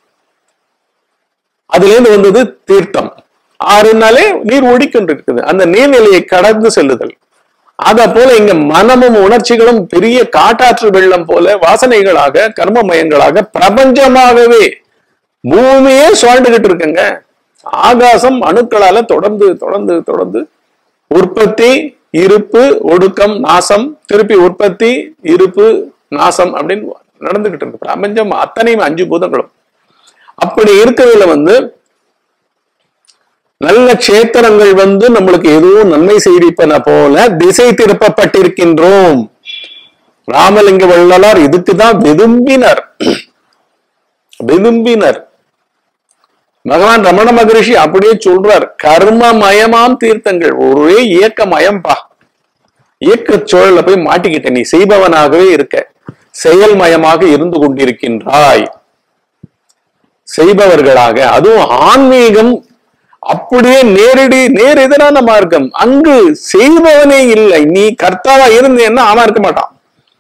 அதுல இருந்து வந்தது தீர்த்தம். ஆறுனாலே நீர் ஓடிக்கொண்டு இருக்குது, அந்த நீர்நிலையை கடந்து செல்லுதல். அத போல இங்க மனமும் உணர்ச்சிகளும் பெரிய காட்டாற்று வெள்ளம் போல வாசனைகளாக கர்மமயங்களாக பிரபஞ்சமாகவே பூமியே சுவாண்டுகிட்டு இருக்குங்க. ஆகாசம் அணுக்களால தொடர்ந்து தொடர்ந்து தொடர்ந்து உற்பத்தி, இருப்பு, ஒடுக்கம், நாசம், திருப்பி உற்பத்தி, இருப்பு, நாசம் அப்படின்னு நடந்துகிட்டு இருக்கு. பிரபஞ்சம் அத்தனையும் அஞ்சு பூதங்களும். அப்படி இருக்கிறதுல வந்து நல்ல கஷேத்திரங்கள் வந்து நம்மளுக்கு எதுவும் நன்மை செய்திப்பன போல திசை திருப்பப்பட்டிருக்கின்றோம். ராமலிங்க வள்ளலார் இதுக்குதான் விரும்பினர் விரும்பினர் பகவான் ரமண மகரிஷி அப்படியே சொல்றார், கர்மமயமாம் தீர்த்தங்கள். ஒரே இயக்க மயம்பா. இயக்க சூழல போய் மாட்டிக்கிட்ட, நீ செய்பவனாகவே இருக்க, செயல்மயமாக இருந்து கொண்டிருக்கின்றாய். செய்பவர்களாக, அதுவும் ஆன்மீகம் அப்படியே நேரடி நேர் எதிரான மார்க்கம். அங்கு செய்பவனே இல்லை. நீ கர்த்தாவா இருந்தேன்னா அவன் இருக்க மாட்டான்,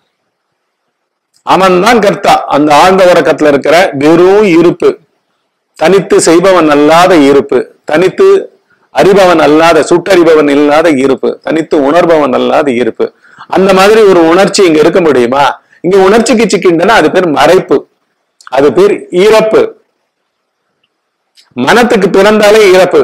அவன் தான் கர்த்தா. அந்த ஆழ்ந்த உறக்கத்துல இருக்கிற வெறும் இருப்பு, தனித்து செய்பவன் அல்லாத இருப்பு, தனித்து அறிபவன் அல்லாத, சுட்டறிபவன் இல்லாத இருப்பு, தனித்து உணர்பவன் அல்லாத இருப்பு. அந்த மாதிரி ஒரு உணர்ச்சி இங்க இருக்க முடியுமா? இங்க உணர்ச்சிக்கு சிக்கின்றன, அது பேர் மறைப்பு, அது பேர் இறப்பு. மனத்துக்கு பிறந்தாலே இறப்பு.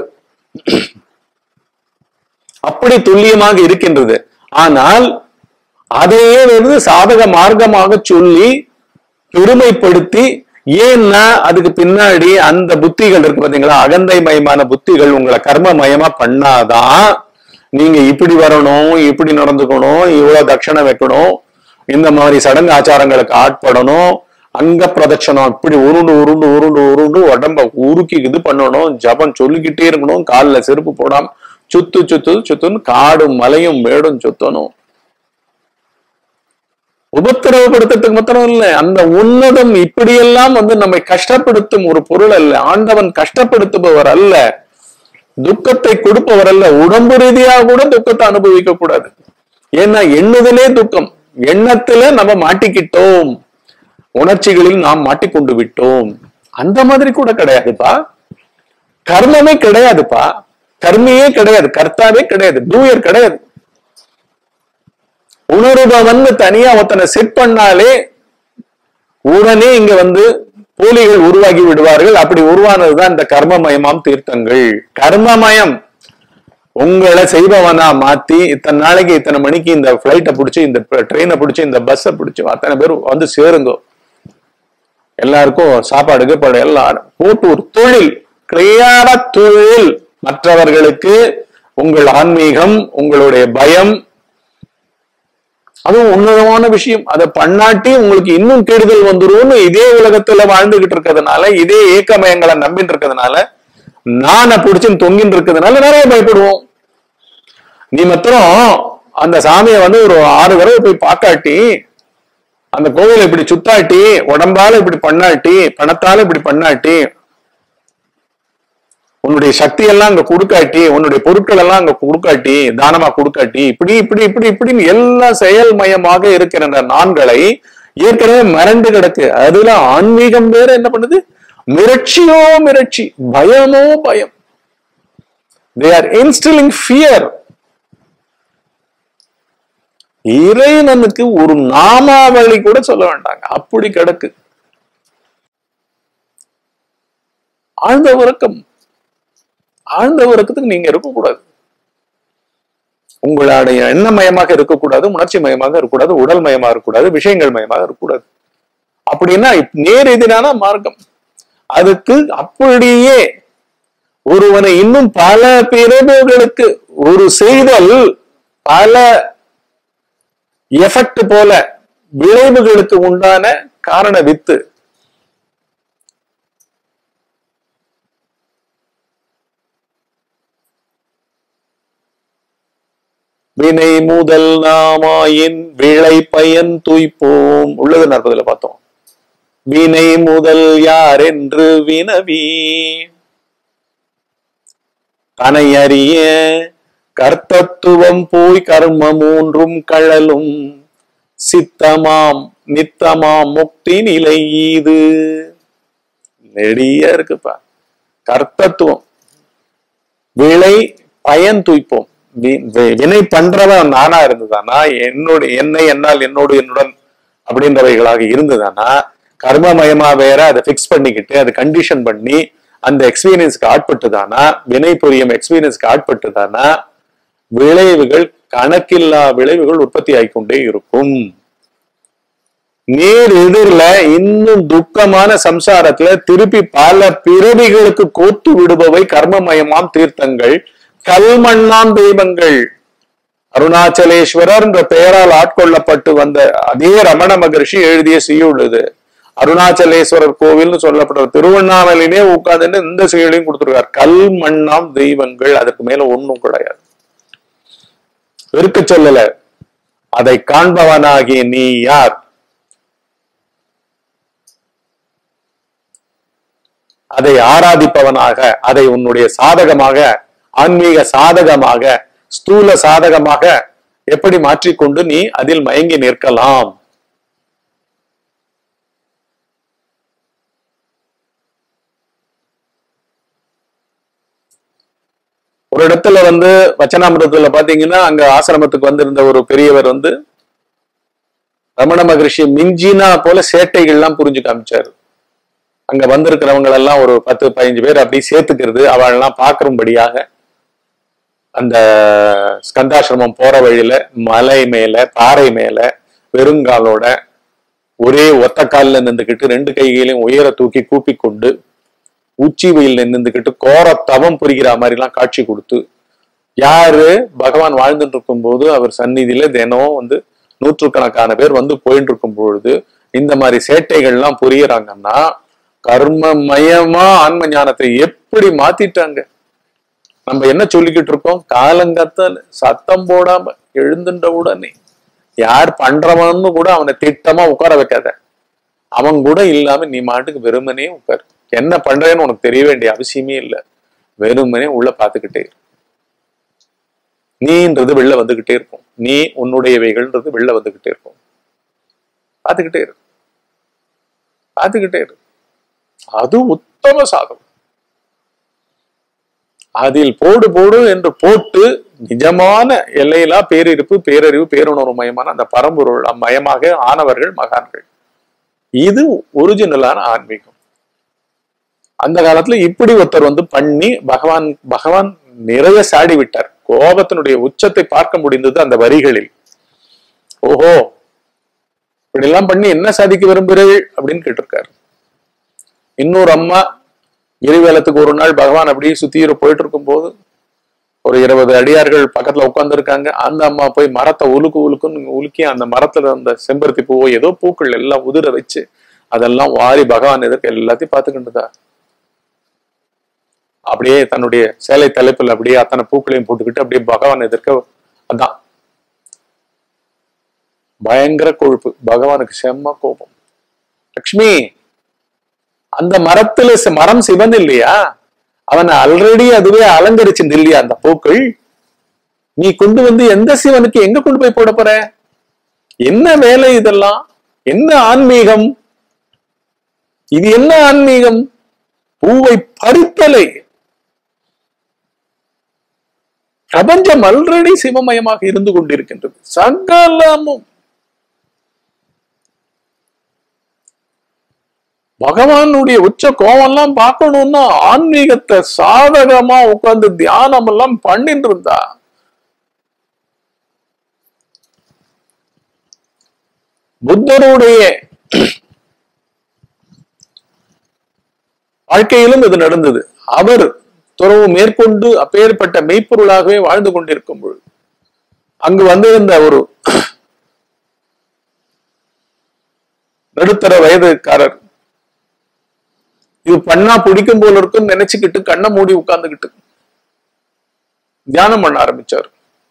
அப்படி துல்லியமாக இருக்கின்றது. ஆனால் அதையே வந்து சாதக மார்க்கமாக சொல்லி பெருமைப்படுத்தி, ஏன்னா அதுக்கு பின்னாடி அந்த புத்திகள் இருக்கு பாத்தீங்களா, அகந்தை மயமான புத்திகள் உங்களை கர்ம மயமா பண்ணாதான் நீங்க இப்படி வரணும், இப்படி நடந்துக்கணும், இவ்வளவு தட்சணை வைக்கணும், இந்த மாதிரி சடங்கு ஆச்சாரங்களுக்கு ஆட்படணும், அங்க பிரதட்சணம் இப்படி உருண்டு உருண்டு உருண்டு உருண்டு உடம்ப உருக்கி இது பண்ணணும், ஜபம் சொல்லிக்கிட்டே இருக்கணும், காலில் செருப்பு போடாம சுத்து சுத்து சுத்துன்னு காடும் மலையும் மேடும் சுத்தணும். உபத்திரவப்படுத்துறதுக்கு மாத்திரம் இல்லை, அந்த உன்னதம் இப்படியெல்லாம் வந்து நம்மை கஷ்டப்படுத்தும் ஒரு பொருள் அல்ல. ஆண்டவன் கஷ்டப்படுத்துபவர் அல்ல, துக்கத்தை கொடுப்பவர் அல்ல. உடம்பு ரீதியாக கூட துக்கத்தை அனுபவிக்க கூடாது. ஏன்னா எண்ணுதலே துக்கம். எண்ணத்துல நம்ம மாட்டிக்கிட்டோம், உணர்ச்சிகளில் நாம் மாட்டிக்கொண்டு விட்டோம். அந்த மாதிரி கூட கிடையாதுப்பா. கர்மமே கிடையாதுப்பா, கர்மியே கிடையாது, கர்த்தாவே கிடையாது, டூயர் கிடையாது. உணர்பவன் தனியா ஒருத்தனை செட் பண்ணாலே உடனே இங்க வந்து போலிகள் உருவாகி விடுவார்கள். அப்படி உருவானதுதான் இந்த கர்மமயமாம் தீர்த்தங்கள். கர்மமயம் உங்களை செய்பவனா மாத்தி, இத்தனை நாளைக்கு இத்தனை மணிக்கு இந்த பிளைட்டை பிடிச்சி, இந்த ட்ரெயினை பிடிச்சி, இந்த பஸ்ஸை பிடிச்சி அத்தனை பேர் வந்து சேருங்க, எல்லாருக்கும் சாப்பாடு கீப்பாடு எல்லாரும் போட்டு ஒரு தொழில், கிளியார தொழில். மற்றவர்களுக்கு உங்கள் ஆன்மீகம், உங்களுடைய பயம், அதுவும் உன்னதமான விஷயம். அதை பண்ணாட்டி உங்களுக்கு இன்னும் கெடுதல் வந்துரும்னு இதே உலகத்துல வாழ்ந்துகிட்டு இருக்கிறதுனால, இதே ஏக்கமயங்களை நம்பிட்டு இருக்கிறதுனால, நானை பிடிச்சுன்னு தொங்கின்னு இருக்கிறதுனால நிறைய பயப்படுவோம். நீ மாத்திரம் அந்த சாமியை வந்து ஒரு ஆறு தடவை போய் பார்க்காட்டி, அந்த கோவிலை இப்படி சுத்தாட்டி, உடம்பால இப்படி பண்ணாட்டி, பணத்தால இப்படி பண்ணாட்டி, உன்னுடைய சக்தி எல்லாம் அங்க கொடுக்காட்டி, உன்னுடைய பொருட்கள் எல்லாம் அங்க கொடுக்காட்டி, தானமா கொடுக்காட்டி, இப்படி இப்படி இப்படி இப்படின்னு எல்லாம் செயல்மயமாக இருக்கிற நான்களை ஏற்கனவே மறந்து கிடக்கு. அதுல ஆன்மீகம் வேற என்ன பண்ணுது? மிரட்சியோ மிரட்சி, பயமோ பயம். They are instilling fear. இறைவனுக்கு ஒரு நாமாவளி கூட சொல்ல வேண்டாங்க, அப்படி கிடக்கு. ஆழ்ந்த உறக்கம், ஆழ்ந்த உறக்கத்துக்கு நீங்க இருக்கக்கூடாது. உங்களுடைய எண்ணமயமாக இருக்கக்கூடாது, உணர்ச்சி மயமாக இருக்கக்கூடாது, உடல் மயமா இருக்கக்கூடாது, விஷயங்கள் மயமாக இருக்கக்கூடாது. அப்படின்னா நேர் எதிரான மார்க்கம். அதுக்கு அப்படியே ஒருவனை இன்னும் பல பிறவுகளுக்கு ஒரு செய்தல், பல எஃபெக்ட் போல விளைவுகளுக்கு உண்டான காரண வித்து. வினை முதல் நாமாயின் விளை பயன் துய்ப்போம் உள்ளது நாற்பதுல பார்த்தோம். வினை முதல் யார் என்று வினவி தனை அறிய கர்த்தத்துவம் போய் கர்ம மூன்றும் கழலும் சித்தமாம் நித்தமாம் முக்தி நிலை இது. நெடிய இருக்குப்பா. கர்த்தத்துவம், விளை பயன் துய்ப்போம். வினை பண்றவன் நானா இருந்ததானா, என்னோட என்னை என்னால் என்னோடு என்னுடன் அப்படின்றவைகளாக இருந்ததானா, கர்மமயமா வேற அதை பிக்ஸ் பண்ணிக்கிட்டு அதை கண்டிஷன் பண்ணி அந்த எக்ஸ்பீரியன்ஸ்க்கு ஆட்பட்டுதானா, வினை புரியும் எக்ஸ்பீரியன்ஸ்க்கு ஆட்பட்டுதானா, விளைவுகள் கணக்கில்லா விளைவுகள் உற்பத்தி ஆகிக்கொண்டே இருக்கும். நேர் எதிரில இன்னும் துக்கமான சம்சாரத்துல திருப்பி பல பிறவிகளுக்கு கோத்து விடுபவை கர்மமயமாம் தீர்த்தங்கள், கல்மண்ணாம் தெய்வங்கள். அருணாச்சலேஸ்வரர் என்ற பெயரால் ஆட்கொள்ளப்பட்டு வந்த அதே ரமண மகர்ஷி எழுதிய செய்யுள்ளது. அருணாச்சலேஸ்வரர் கோவில்னு சொல்லப்படுற திருவண்ணாமலையிலே உட்கார்ந்து இந்த செயலையும் கொடுத்திருக்கார். கல் மண்ணாம் தெய்வங்கள், அதுக்கு மேல ஒண்ணும் கிடையாது. இருக்க சொல்லல. அதை காண்பவனாகிய நீ யார்? அதை ஆராதிப்பவனாக, அதை உன்னுடைய சாதகமாக, ஆன்மீக சாதகமாக, ஸ்தூல சாதகமாக எப்படி மாற்றிக்கொண்டு நீ அதில் மயங்கி நிற்கலாம். ஒரு இடத்துல வந்து வச்சனாமிரத்துல பாத்தீங்கன்னா அங்க ஆசிரமத்துக்கு வந்திருந்த ஒரு பெரியவர் வந்து ரமண மகரிஷி மிஞ்சினா போல சேட்டைகள்லாம் புரிஞ்சு காமிச்சாரு. அங்க வந்திருக்கிறவங்க எல்லாம் ஒரு பத்து பதினஞ்சு பேர் அப்படி சேர்த்துக்கிறது, அவளெல்லாம் பாக்கும்படியாக அந்த ஸ்கந்தாசிரமம் போற வழியில மலை மேல பாறை மேல வெறுங்காலோட ஒரே ஒத்த காலில் நின்றுக்கிட்டு ரெண்டு கைகளையும் உயர தூக்கி கூப்பி கொண்டு உச்சி வெயில் நின்றுக்கிட்டு கோர தவம் புரிகிற மாதிரி எல்லாம் காட்சி கொடுத்து, யாரு பகவான் வாழ்ந்துட்டு இருக்கும் போது அவர் சந்நிதியில தினம் வந்து நூற்றுக்கணக்கான பேர் வந்து போயிட்டு இருக்கும் பொழுது இந்த மாதிரி சேட்டைகள்லாம் புரியறாங்கன்னா கர்மமயமா ஆன்ம ஞானத்தை எப்படி மாத்திட்டாங்க. நம்ம என்ன சொல்லிக்கிட்டு இருக்கோம்? காலங்கத்தால் சத்தம் போடாம எழுந்துட்ட உடனே யார் பண்றவன்னு கூட அவனை திட்டமா உட்கார வைக்காத, அவன் கூட இல்லாம நீ மாட்டுக்கு வெறுமனே உட்காரு. என்ன பண்றேன்னு உனக்கு தெரிய வேண்டிய அவசியமே இல்லை. வெறுமனே உள்ள பாத்துக்கிட்டே இரு. நீன்றது வெளில வந்துகிட்டே இருக்கும், நீ உன்னுடையவைகள்ன்றது வெளில வந்துகிட்டே இருக்கும். பாத்துக்கிட்டே இரு, பாத்துக்கிட்டே இரு. அது உத்தம சாதம். அதில் போடு போடு என்று போட்டு நிஜமான எல்லையிலா பேரிருப்பு பேரறிவு பேருணர்வு மயமான அந்த பரம்பொருள் மயமாக ஆனவர்கள் மகான்கள். இது ஒரிஜினலான ஆன்மீகம். அந்த காலத்துல இப்படி ஒருத்தர் வந்து பண்ணி பகவான் பகவான் நிறைய சாடி விட்டார். கோபத்தினுடைய உச்சத்தை பார்க்க முடிந்தது அந்த வரிகளில். ஓஹோ, இப்படி எல்லாம் பண்ணி என்ன சாதிக்க விரும்புகிறீர்கள் அப்படின்னு கேட்டிருக்காரு. இன்னொரு அம்மா எரிவேலத்துக்கு ஒரு நாள் பகவான் அப்படியே சுத்திர போயிட்டு இருக்கும் போது ஒரு இருபது அடியார்கள் பக்கத்துல உட்கார்ந்து இருக்காங்க. அந்த அம்மா போய் மரத்தை உலுக்கு உலுக்குன்னு உலுக்கி அந்த மரத்துல அந்த செம்பருத்தி பூவோ ஏதோ பூக்கள் எல்லாம் உதிர வச்சு அதெல்லாம் வாரி பகவான் எதிர்க்க எல்லாத்தையும் பார்த்துக்கிட்டுதா. அப்படியே தன்னுடைய சேலை தலைப்புல அப்படியே அத்தனை பூக்களையும் போட்டுக்கிட்டு அப்படியே பகவான் எதிர்க்க. அதான் பயங்கர கொழுப்பு. பகவானுக்கு செம்ம கோபம். லக்ஷ்மி, அந்த மரத்துல மரம் சிவன் இல்லையா, அவனை ஆல்ரெடி அதுவே அலங்கரிச்சு இல்லையா அந்த பூக்கள், நீ கொண்டு வந்து எந்த சிவனுக்கு எங்க கொண்டு போய் போட போற? என்ன வேலை இதெல்லாம்? என்ன ஆன்மீகம் இது? என்ன ஆன்மீகம்? பூவை பறித்தலை. பிரபஞ்சம் ஆல்ரெடி சிவமயமாக இருந்து கொண்டிருக்கின்றது. சகலமும் பகவானுடைய உச்ச கோபம் எல்லாம் பார்க்கணும்னா ஆன்மீகத்தை சாதகமா உட்கார்ந்து தியானம் எல்லாம் பண்ணிட்டு இருந்தா புத்தருடைய வாழ்க்கையிலும் இது நடந்தது. அவர் துறவு மேற்கொண்டு அப்பேற்பட்ட மெய்ப்பொருளாகவே வாழ்ந்து கொண்டிருக்கும் பொழுது அங்கு வந்திருந்த ஒரு நடுத்தர வயதுக்காரர் இது பண்ணா பிடிக்கும் போல இருக்குன்னு நினைச்சுக்கிட்டு கண்ணை மூடி உட்கார்ந்துகிட்டு தியானம் பண்ண ஆரம்பிச்சார்.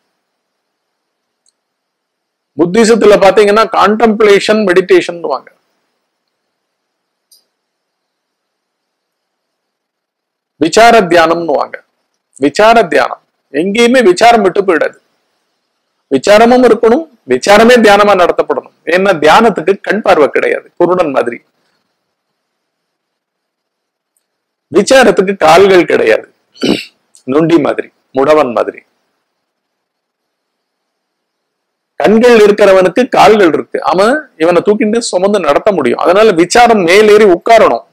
புத்திசத்துல பாத்தீங்கன்னா கான்டெம்ப்ளேஷன் மெடிடேஷன் வாங்க. விசார தியானம்னு வாங்க. விசார தியானம் எங்கேயுமே விசாரம் விட்டு போயிடாது. விசாரமும் இருக்கணும், விசாரமே தியானமா நடத்தப்படணும். ஏன்னா தியானத்துக்கு கண் பார்வை கிடையாது, குருடன் மாதிரி. விசாரத்துக்கு கால்கள் கிடையாது, நொண்டி மாதிரி, முடவன் மாதிரி. கண்கள் இருக்கிறவனுக்கு கால்கள் இருக்கு, அவன் இவனை தூக்கிட்டு சுமந்து நடத்த முடியும். அதனால விசாரம் மேலேறி உட்காரணும்.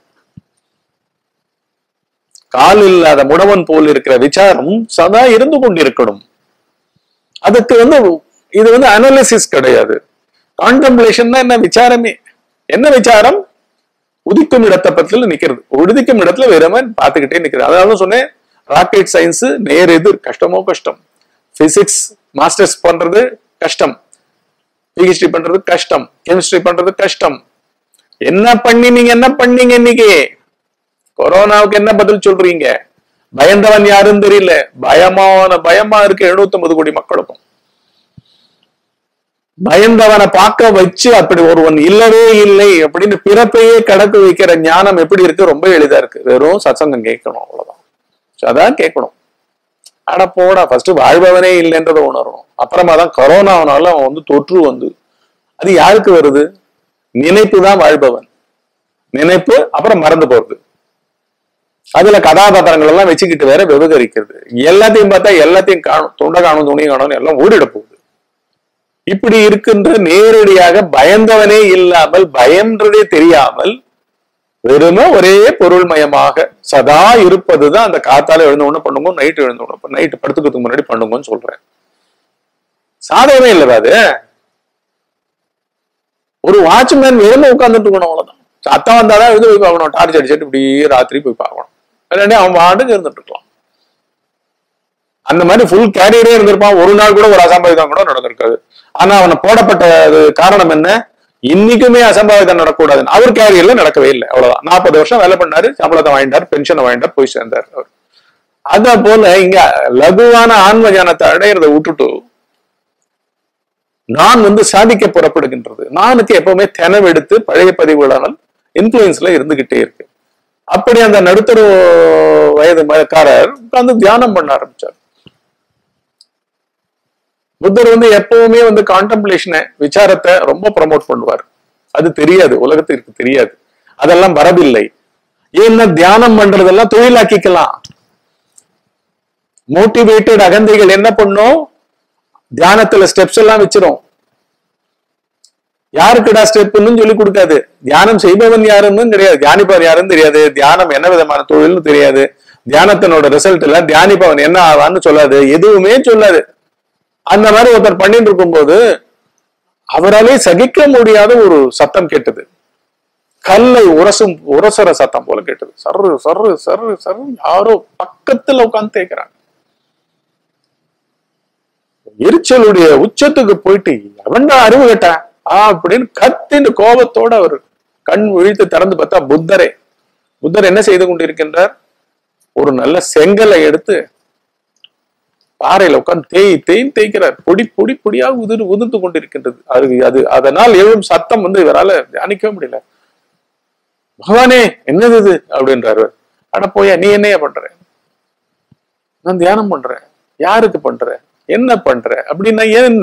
கால் இல்லாத முடவன் போல் இருக்கிற விசாரம் சதா இருந்து கொண்டிருக்கணும். அதுக்கு வந்து இது வந்து அனாலிசிஸ் கிடையாது. கான்டெம்ப்ளேஷன் தான் என்ன? விசாரமே. என்ன விசாரம்? உதிக்கும் இடத்தை பத்தில நிக்கிறது. உதிக்கும் இடத்துல வெறுமன் பார்த்துக்கிட்டே நிக்கிறது. அதாவது சொன்னேன், ராக்கெட் சயின்ஸ் நேர் எதிர், கஷ்டமோ கஷ்டம். பிசிக்ஸ் மாஸ்டர்ஸ் பண்றது கஷ்டம், பிஹெச்டி பண்றது கஷ்டம், கெமிஸ்ட்ரி பண்றது கஷ்டம். என்ன பண்ணி நீங்க என்ன பண்ணீங்க இன்னைக்கு? கொரோனாவுக்கு என்ன பதில் சொல்றீங்க? பயந்தவன் யாருன்னு தெரியல, பயமான பயமா இருக்கு எழுநூத்தி ஐம்பது கோடி மக்களுக்கும். பயந்தவனை பார்க்க வச்சு அப்படி ஒருவன் இல்லவே இல்லை அப்படின்னு பிறப்பையே கடக்க வைக்கிற ஞானம் எப்படி இருக்கு? ரொம்ப எளிதா இருக்கு. வெறும் சத்சங்கம் கேட்கணும், அவ்வளவுதான். அதான் கேட்கணும். ஆனா போடா, ஃபர்ஸ்ட் வாழ்பவனே இல்லைன்றதை உணரணும். அப்புறமா தான் கொரோனாவனால அவன் வந்து தொற்று வந்து அது யாருக்கு வருது? நினைப்பு தான் வாழ்பவன். நினைப்பு அப்புறம் மறந்து போறது. அதுல கதாபாத்திரங்கள் எல்லாம் வச்சுக்கிட்டு வேற விவகரிக்கிறது. எல்லாத்தையும் பார்த்தா எல்லாத்தையும் காணும், தொண்டை காணும், துணியை காணும், எல்லாம் ஓடிட போகுது. இப்படி இருக்கின்ற நேரடியாக பயந்தவனே இல்லாமல், பயம்ன்றதே தெரியாமல் வெறும ஒரே பொருள்மயமாக சதா இருப்பதுதான் அந்த காத்தால எழுந்த உடனே பண்ணுங்க, நைட்டு எழுந்த உடனே, நைட்டு படுத்துக்கிறதுக்கு முன்னாடி பண்ணுங்கன்னு சொல்றேன். சாதகமே இல்லவா அது? ஒரு வாட்ச்மேன் வெறும உட்கார்ந்துட்டு இருக்கணும், அவ்வளவுதான். சத்தம் வந்தாதான் எழுந்து போய் பார்க்கணும், டார்ச் அடிச்சுட்டு இப்படி ராத்திரி போய் பார்க்கணும். இல்லாட்டி அவன் பாட்டுக்கு இருந்துட்டு இருக்கலாம். அந்த மாதிரி ஃபுல் கேரியரே இருந்திருப்பான். ஒரு நாள் கூட ஒரு அசம்பாவிதம் கூட நடந்திருக்காது. ஆனா அவனை போடப்பட்ட காரணம் என்ன? இன்னைக்குமே அசம்பாவிதம் நடக்கூடாது. அவர் கேரியர்ல நடக்கவே இல்லை, அவ்வளவுதான். நாற்பது வருஷம் வேலை பண்ணாரு, சம்பளத்தை வாங்கிட்டார், பென்ஷனை வாங்கிட்டார், போய் சேர்ந்தார் அவர். அத போல இங்க லகுவான ஆன்ம ஞானத்தை அடையிறத விட்டுட்டு நான் வந்து சாதிக்க புறப்படுகின்றது. நானுக்கு எப்பவுமே தெனவெடுத்து பழைய பதிவுகளான இன்ஃபுளுன்ஸ்ல இருந்துகிட்டே இருக்கு. அப்படி அந்த நடுத்தர வயது மயக்காரர் உட்கார்ந்து தியானம் பண்ண ஆரம்பிச்சார். புத்தர் வந்து எப்பவுமே வந்து கான்டெம்ப்ளேஷனை, விசாரத்தை ரொம்ப ப்ரமோட் பண்ணுவார். அது தெரியாது, உலகத்திற்கு தெரியாது, அதெல்லாம் வரவில்லை. ஏன்னா தியானம் பண்றதெல்லாம் தொழிலாக்கிக்கலாம். மோட்டிவேட்டட் அகந்தைகள் என்ன பண்ணும்? தியானத்துல ஸ்டெப்ஸ் எல்லாம் வச்சிரும். யாருக்குடா ஸ்டெப்னு சொல்லி கொடுக்காது. தியானம் செய்பவன் யாருன்னு தெரியாது, தியானிப்பவர் யாருன்னு தெரியாது, தியானம் என்ன விதமான தொழில்னு தெரியாது, தியானத்தினோட ரிசல்ட் இல்ல, தியானிப்பவன் என்ன ஆவான்னு சொல்லாது, எதுவுமே சொல்லாது. அந்த மாதிரி ஒருத்தர் பண்ணிட்டு இருக்கும் போது அவராலே சகிக்க முடியாத ஒரு சத்தம் கேட்டது. கல்லை உரசும் உரசுற சத்தம் போல கேட்டது. சர்ரு சர்ரு சர்ரு சர்ரு. யாரோ பக்கத்துல உட்கார்ந்து தேய்க்கிறாங்க. எரிச்சலுடைய உச்சத்துக்கு போயிட்டு எவன்டா அறிவு கேட்டா அப்படின்னு கத்தின்னு கோபத்தோட அவர் கண் விழித்து திறந்து பார்த்தா புத்தரே. புத்தர் என்ன செய்து கொண்டிருக்கின்றார்? ஒரு நல்ல செங்கலை எடுத்து பாறையில உட்கார்ந்து தேய் தேய் தேய்க்கிறார். பொடி பொடி பொடியாக உதிர் உதிர்ந்து கொண்டிருக்கின்றது. அது அது அதனால் எழும் சத்தம் வந்து இவரால தியானிக்கவே முடியல. பகவானே என்னது இது அப்படின்றாரு. அட போயா, நீ என்னையா பண்ற? நான் தியானம் பண்றேன். யாருக்கு பண்ற? என்ன பண்ற அப்படின்னா என்ன?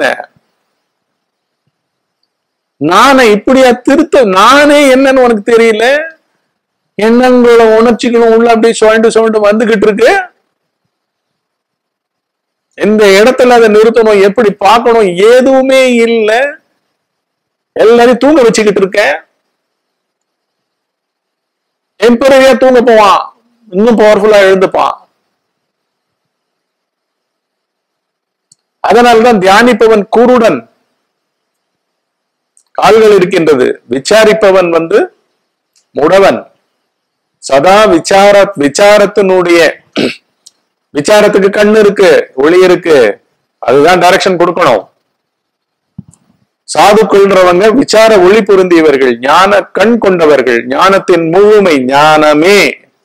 நானே இப்படியா திருத்த? நானே என்னன்னு உனக்கு தெரியல? எண்ணங்களும் உணர்ச்சிகளும் உள்ள அப்படியே சுழண்டு சுழண்டு வந்துகிட்டு இருக்கு. எந்த இடத்துல அதை நிறுத்தணும், எப்படி பார்க்கணும், எதுவுமே இல்லை. எல்லாரையும் தூங்க வச்சுக்கிட்டு இருக்கேன். டெம்பரரியா தூங்க போவான், இன்னும் பவர்ஃபுல்லா எழுந்துப்பான். அதனால்தான் தியானிப்பவன் குருடன், கால்கள் இருக்கின்றது. விசாரிப்பவன் வந்து முடவன். சதா விசார விசாரத்தினுடைய விசாரத்துக்கு கண்ணு இருக்கு, ஒளி இருக்கு, அதுதான் டைரக்ஷன் கொடுக்கணும். சாதுக்கள்ன்றவங்க விசார ஒளி பொருந்தியவர்கள், ஞான கண் கொண்டவர்கள், ஞானத்தின் முழுமை ஞானமே.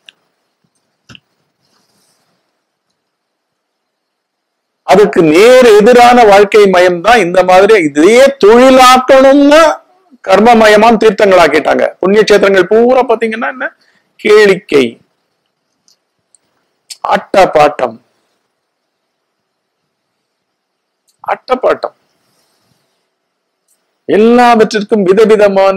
அதுக்கு நேர் எதிரான வாழ்க்கை மயம் தான் இந்த மாதிரி. இதையே தொழிலாக்கணும்னா கர்மமயமான தீர்த்தங்கள் ஆக்கிட்டாங்க. புண்ணிய கஷேத்திரங்கள் பூரா பாத்தீங்கன்னா என்ன? கேளிக்கை, ஆட்டப்பாட்டம், ஆட்டப்பாட்டம், எல்லாவற்றிற்கும் விதவிதமான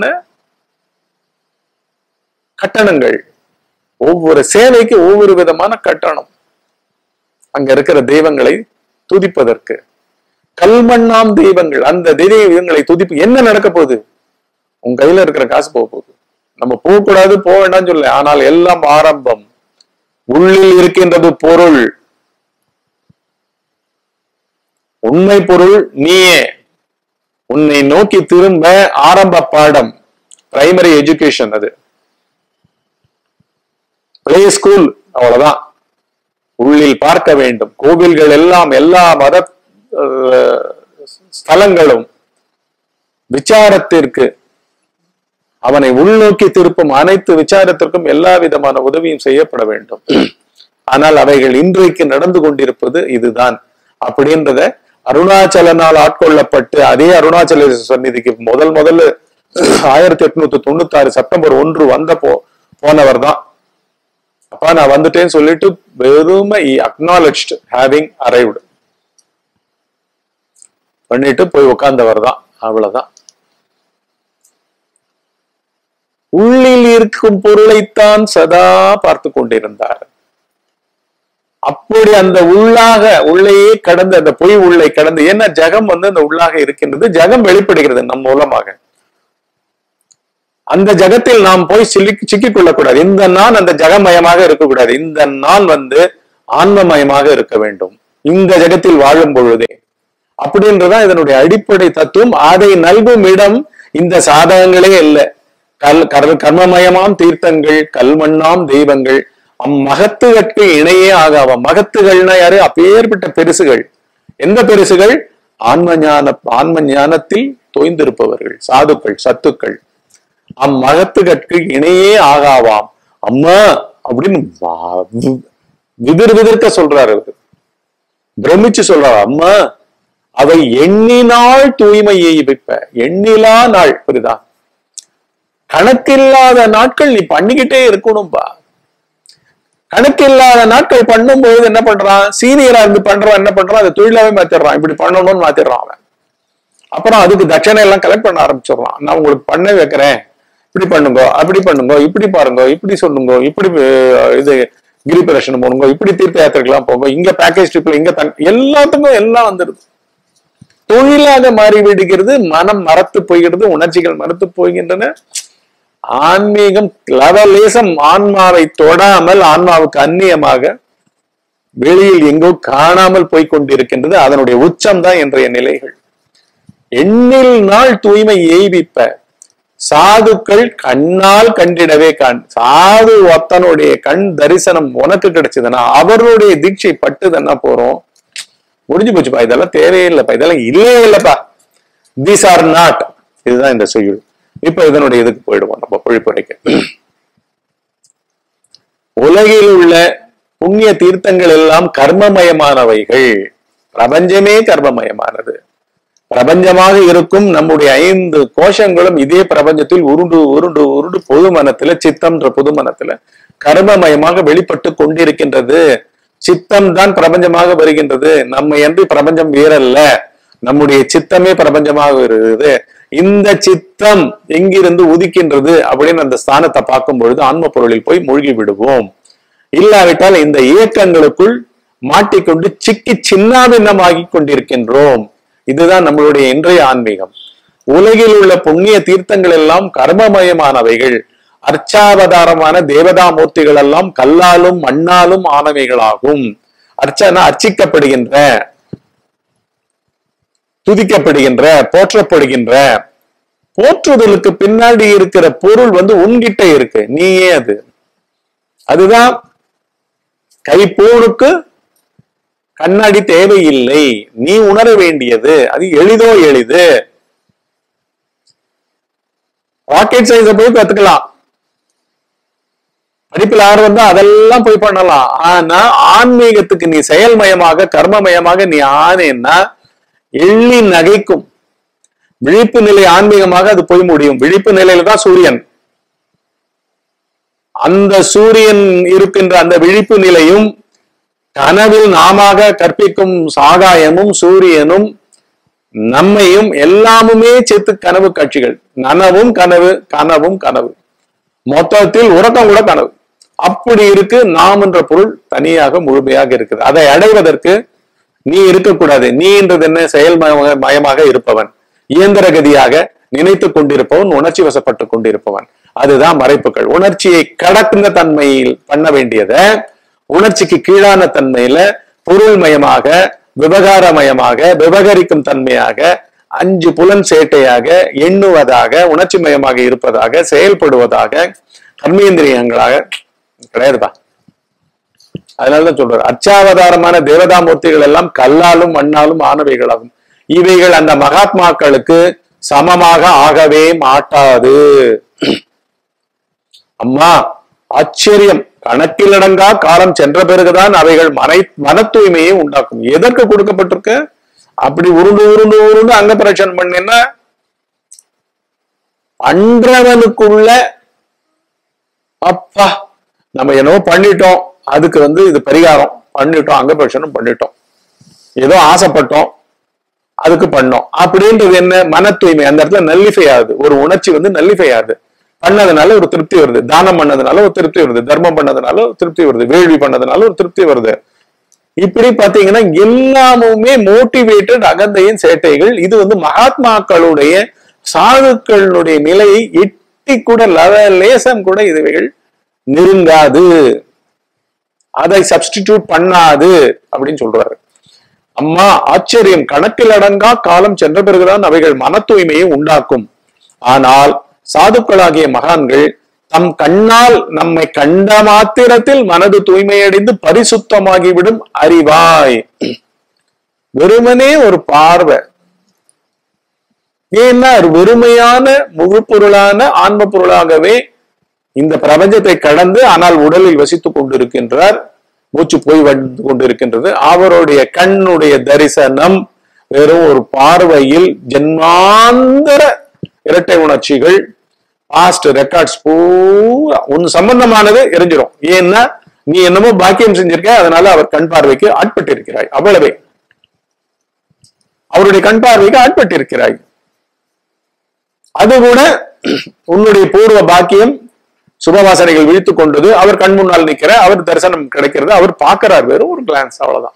கட்டணங்கள். ஒவ்வொரு சேவைக்கு ஒவ்வொரு விதமான கட்டணம். அங்க இருக்கிற தெய்வங்களை துதிப்பதற்கு கல்மண்ணாம் தெய்வங்கள், அந்த தெய்வங்களை துதிப்பு. என்ன நடக்க போகுது? உங்க கையில இருக்கிற காசு போக போகுது. நம்ம போகக்கூடாது, போக வேண்டாம்னு சொல்ல. ஆனால் எல்லாம் ஆரம்பம். உள்ளில் இருக்கின்றது பொருள், உண்மை பொருள் நீயே. உன்னை நோக்கி திரும்ப ஆரம்ப பாடம், பிரைமரி எஜுகேஷன். அது பிளே ஸ்கூல், அவ்வளவுதான். உள்ளில் பார்க்க வேண்டும். கோவில்கள் எல்லாம், எல்லா மத ஸ்தலங்களும் விசாரத்திற்கு, அவனை உள்நோக்கி திருப்பும் அனைத்து விசாரத்திற்கும் எல்லா விதமான உதவியும் செய்யப்பட வேண்டும். ஆனால் அவைகள் இன்றைக்கு நடந்து கொண்டிருப்பது இதுதான் அப்படின்றத அருணாச்சலனால் ஆட்கொள்ளப்பட்டு, அதே அருணாச்சல சந்நிதிக்கு முதல் முதல்ல ஆயிரத்தி எட்நூத்தி தொண்ணூத்தி ஆறு செப்டம்பர் ஒன்று வந்த போ போனவர் தான். அப்பா நான் வந்துட்டேன்னு சொல்லிட்டு வெறுமை அக்னாலஜ்ட் ஹேவிங் அரைவ்டு பண்ணிட்டு போய் உட்கார்ந்தவர் தான். அவ்வளவுதான். உள்ளில் இருக்கும் பொருளைத்தான் சதா பார்த்து கொண்டிருந்தார். அப்படி அந்த உள்ளாக உள்ளேயே கடந்து அந்த பொய் உள்ளே கடந்து, ஏன்னா ஜகம் வந்து அந்த உள்ளாக இருக்கின்றது, ஜகம் வெளிப்படுகிறது நம் மூலமாக. அந்த ஜகத்தில் நாம் போய் சிக்கி சிக்கிக் கொள்ளக்கூடாது. இந்த நான் அந்த ஜகமயமாக இருக்கக்கூடாது. இந்த நான் வந்து ஆன்மமயமாக இருக்க வேண்டும் இந்த ஜகத்தில் வாழும் பொழுதே. அப்படின்றதான் இதனுடைய அடிப்படை தத்துவம். அதை நல்கும் இடம் இந்த சாதகங்களே இல்லை. கல் கர்மமயமாம் தீர்த்தங்கள், கல்மண்ணாம் தெய்வங்கள், அம்மகத்துகற்கு இணையே ஆகாவ. மகத்துகள்னா யாரு? அப்பேற்பட்ட பெருசுகள். எந்த பெருசுகள்? ஆன்ம ஞான ஆன்ம ஞானத்தில் தோய்ந்திருப்பவர்கள், சாதுக்கள், சத்துக்கள். அம்மகத்துகற்கு இணையே ஆகாவாம். அம்மா அப்படின்னு விதிர் விதிர்க்க சொல்றாரு, பிரமிச்சு சொல்றாரு. அம்மா அவை எண்ணினால் தூய்மையை வைப்ப. எண்ணிலா நாள், புரியுதா? கணக்கில்லாத நாட்கள் நீ பண்ணிக்கிட்டே இருக்கணும்பா. கணக்கில்லாத நாட்கள் பண்ணும்போது என்ன பண்றான்? சீனியரா இருந்து பண்றான், என்ன பண்றான்? அதை தொழிலாவே மாத்திடுறான். இப்படி பண்ணணும்னு மாத்திடுறான் அவன். அப்புறம் அதுக்கு தட்சணை எல்லாம் கலெக்ட் பண்ண ஆரம்பிச்சிடறான். நான் உங்களுக்கு பண்ண வைக்கிறேன், இப்படி பண்ணுங்க, அப்படி பண்ணுங்க, இப்படி பாருங்க, இப்படி சொல்லுங்க, இப்படி இது கிரிபரேஷன் போனுங்க, இப்படி தீர்த்த யாத்திரைக்கெல்லாம் போங்க, இங்க பேக்கேஜ் ட்ரிப்ல இங்க தங்க, எல்லாத்துக்கும் எல்லாம் வந்துடுது. தொழிலாக மாறி விடுகிறது. மனம் மறத்து போய்கிறது, உணர்ச்சிகள் மறத்து போகின்றன. ஆன்மீகம் லவலேசம் ஆன்மாவை தொடாமல், ஆன்மாவுக்கு அந்நியமாக வெளியில் எங்கோ காணாமல் போய்கொண்டிருக்கின்றது. அதனுடைய உச்சம் தான் இன்றைய நிலைகள். எண்ணில் நாள் தூய்மை எய்விப்ப. சாதுக்கள் கண்ணால் கண்டிடவே காண். சாது ஒத்தனுடைய கண் தரிசனம் உனக்கு கிடைச்சதுன்னா, அவர்களுடைய தீட்சை பட்டுதுன்னா போறோம், முடிஞ்சு போச்சுப்பா. இதெல்லாம் தேவையே இல்லப்பா, இதெல்லாம் இல்லவே இல்லப்பா. These are not. இதுதான் இந்த செய்யுள். இப்ப இதனுடைய இதுக்கு போயிடுவோம் நம்ம பொழிப்புரைக்கு. உலகில் உள்ள புண்ணிய தீர்த்தங்கள் எல்லாம் கர்மமயமானவைகள். பிரபஞ்சமே கர்மமயமானது. பிரபஞ்சமாக இருக்கும் நம்முடைய ஐந்து கோஷங்களும் இதே பிரபஞ்சத்தில் உருண்டு உருண்டு உருண்டு பொது மனத்துல, சித்தம்ன்ற பொது மனத்துல கர்மமயமாக வெளிப்பட்டு கொண்டிருக்கின்றது. சித்தம் தான் பிரபஞ்சமாக வருகின்றது. நம்ம என்று பிரபஞ்சம் வேறல்ல, நம்முடைய சித்தமே பிரபஞ்சமாக வருகிறது. இந்த சித்தம் எங்கிருந்து உதிக்கின்றது அப்படின்னு அந்த ஸ்தானத்தை பார்க்கும் பொழுது ஆன்ம பொருளில் போய் மூழ்கி விடுவோம். இல்லாவிட்டால் இந்த இயக்கங்களுக்குள் மாட்டிக்கொண்டு சிக்கி சின்னாபின்னமாகி கொண்டிருக்கின்றோம். இதுதான் நம்மளுடைய இன்றைய ஆன்மீகம். உலகில் உள்ள புண்ணிய தீர்த்தங்கள் எல்லாம் கர்மமயமானவைகள். அர்ச்சாவதாரமான தேவதா மூர்த்திகள் எல்லாம் கல்லாலும் மண்ணாலும் ஆனவைகளாகும். அர்ச்சனா அர்ச்சிக்கப்படுகின்ற, துதிக்கப்படுகின்ற, போற்றப்படுகின்ற. போற்றுதலுக்கு பின்னாடி இருக்கிற பொருள் வந்து உன்கிட்ட இருக்கு, நீயே அது. அதுதான் கைப்பூனுக்கு கண்ணாடி தேவையில்லை, நீ உணர வேண்டியது. அது எளிதோ எளிது. ராக்கெட் சயின்ஸை போய் கத்துக்கலாம், படிப்பில் ஆர்வம் தான், அதெல்லாம் போய் பண்ணலாம். ஆனா ஆன்மீகத்துக்கு நீ செயல்மயமாக கர்மமயமாக நீ ஆனேன்னா எள்ளி நகைக்கும். விழிப்பு நிலை ஆன்மீகமாக அது போய் முடியும். விழிப்பு நிலையில தான் சூரியன். அந்த சூரியன் இருக்கின்ற அந்த விழிப்பு நிலையும் கனவில் நாமாக கற்பிக்கும் சாகாயமும் சூரியனும் நம்மையும் எல்லாமுமே சேர்த்து கனவு காட்சிகள். நனவும் கனவு, கனவும் கனவு, மொத்தத்தில் உறக்கம் கூட கனவு. அப்படி இருக்கு. நாம் என்ற பொருள் தனியாக முழுமையாக இருக்குது. அதை அடைவதற்கு நீ இருக்கக்கூடாது. நீ என்றது என்ன? செயல் மயமாக இருப்பவன், இயந்திர கதியாக நினைத்து கொண்டிருப்பவன், உணர்ச்சி வசப்பட்டு கொண்டிருப்பவன். அதுதான் மறைப்புகள். உணர்ச்சியை கடக்கின்ற தன்மையில் பண்ண வேண்டியத உணர்ச்சிக்கு கீழான தன்மையில பொருள் மயமாக, விவகாரமயமாக, விவகரிக்கும் தன்மையாக, அஞ்சு புலன் சேட்டையாக, எண்ணுவதாக, உணர்ச்சி மயமாக இருப்பதாக, செயல்படுவதாக, கர்மேந்திரியங்களாக கிடையாதுப்பா. அதனாலதான் சொல்றாரு, அர்ச்சாவதாரமான தேவதாமூர்த்திகள் எல்லாம் கல்லாலும் மண்ணாலும் ஆனவைகளாகும். இவைகள் அந்த மகாத்மாக்களுக்கு சமமாக ஆகவே மாட்டாது. அம்மா ஆச்சரியம், கணக்கிலடங்கா காலம் சென்ற பிறகுதான் அவைகள் மனை மன தூய்மையை உண்டாக்கும். எதற்கு கொடுக்கப்பட்டிருக்கு? அப்படி உருண்டு உருண்டு உருண்டு அங்க பிரச்சனை பண்ணினா அன்றவனுக்குள்ள அப்பா நம்ம என்னவோ பண்ணிட்டோம், அதுக்கு வந்து இது பரிகாரம் பண்ணிட்டோம், அங்க பிரச்சனை பண்ணிட்டோம், ஏதோ ஆசைப்பட்டோம் அதுக்கு பண்ணோம் அப்படின்றது என்ன? மன தூய்மை அந்த இடத்துல நல்லிஃபை ஆகுது. ஒரு உணர்ச்சி வந்து நல்லிஃபை ஆகுது. பண்ணதுனால ஒரு திருப்தி வருது, தானம் பண்ணதுனால ஒரு திருப்தி வருது, தர்மம் பண்ணதுனால ஒரு திருப்தி வருது, வேள்வி பண்ணதுனால ஒரு திருப்தி வருது. இப்படி பாத்தீங்கன்னா எல்லாமுமே மோட்டிவேட்டட் அகந்தையின் சேட்டைகள். இது வந்து மகாத்மாக்களுடைய சாதுக்களுடைய நிலையை எட்டி கூட லேசம் கூட இதுவைகள் நெருங்காது, அதை சப்ஸ்டிடியூட் பண்ணாது அப்படின்னு சொல்றாரு. அம்மா ஆச்சரியம், கணக்கில் அடங்கா காலம் சென்ற பிறகுதான் அவைகள் மன தூய்மையை உண்டாக்கும். ஆனால் சாதுக்களாகிய மகான்கள் தம் கண்ணால் நம்மை கண்ட மாத்திரத்தில் மனது தூய்மையடைந்து பரிசுத்தமாகிவிடும் அறிவாய். வெறுமனே ஒரு பார்வை, ஏன்னா வெறுமையான முழு பொருளான ஆன்ம பொருளாகவே இந்த பிரபஞ்சத்தை கடந்து ஆனால் உடலில் வசித்துக் கொண்டிருக்கின்றார், மூச்சு போய் வந்து கொண்டிருக்கின்றது. அவருடைய கண்ணுடைய தரிசனம் வெறும் ஒரு பார்வையில் ஜென்மாந்தர இரட்டை உணர்ச்சிகள், பாஸ்ட் ரெக்கார்ட்ஸ் பூரா உன் சம்பந்தமானது எரிஞ்சிடும். ஏன்னா நீ என்னமோ பாக்கியம் செஞ்சிருக்க, அதனால அவர் கண் பார்வைக்கு ஆட்பட்டிருக்கிறாய், அவ்வளவே. அவருடைய கண் பார்வைக்கு ஆட்பட்டிருக்கிறாய். அது கூட உன்னுடைய பூர்வ பாக்கியம், சுபவாசனைகள் விழித்துக் கொண்டது, அவர் கண் முன்னால் நிற்கிற, அவர் தரிசனம் கிடைக்கிறது, அவர் பார்க்கிறார், வெறும் ஒரு கிளான்ஸ், அவ்வளவுதான்.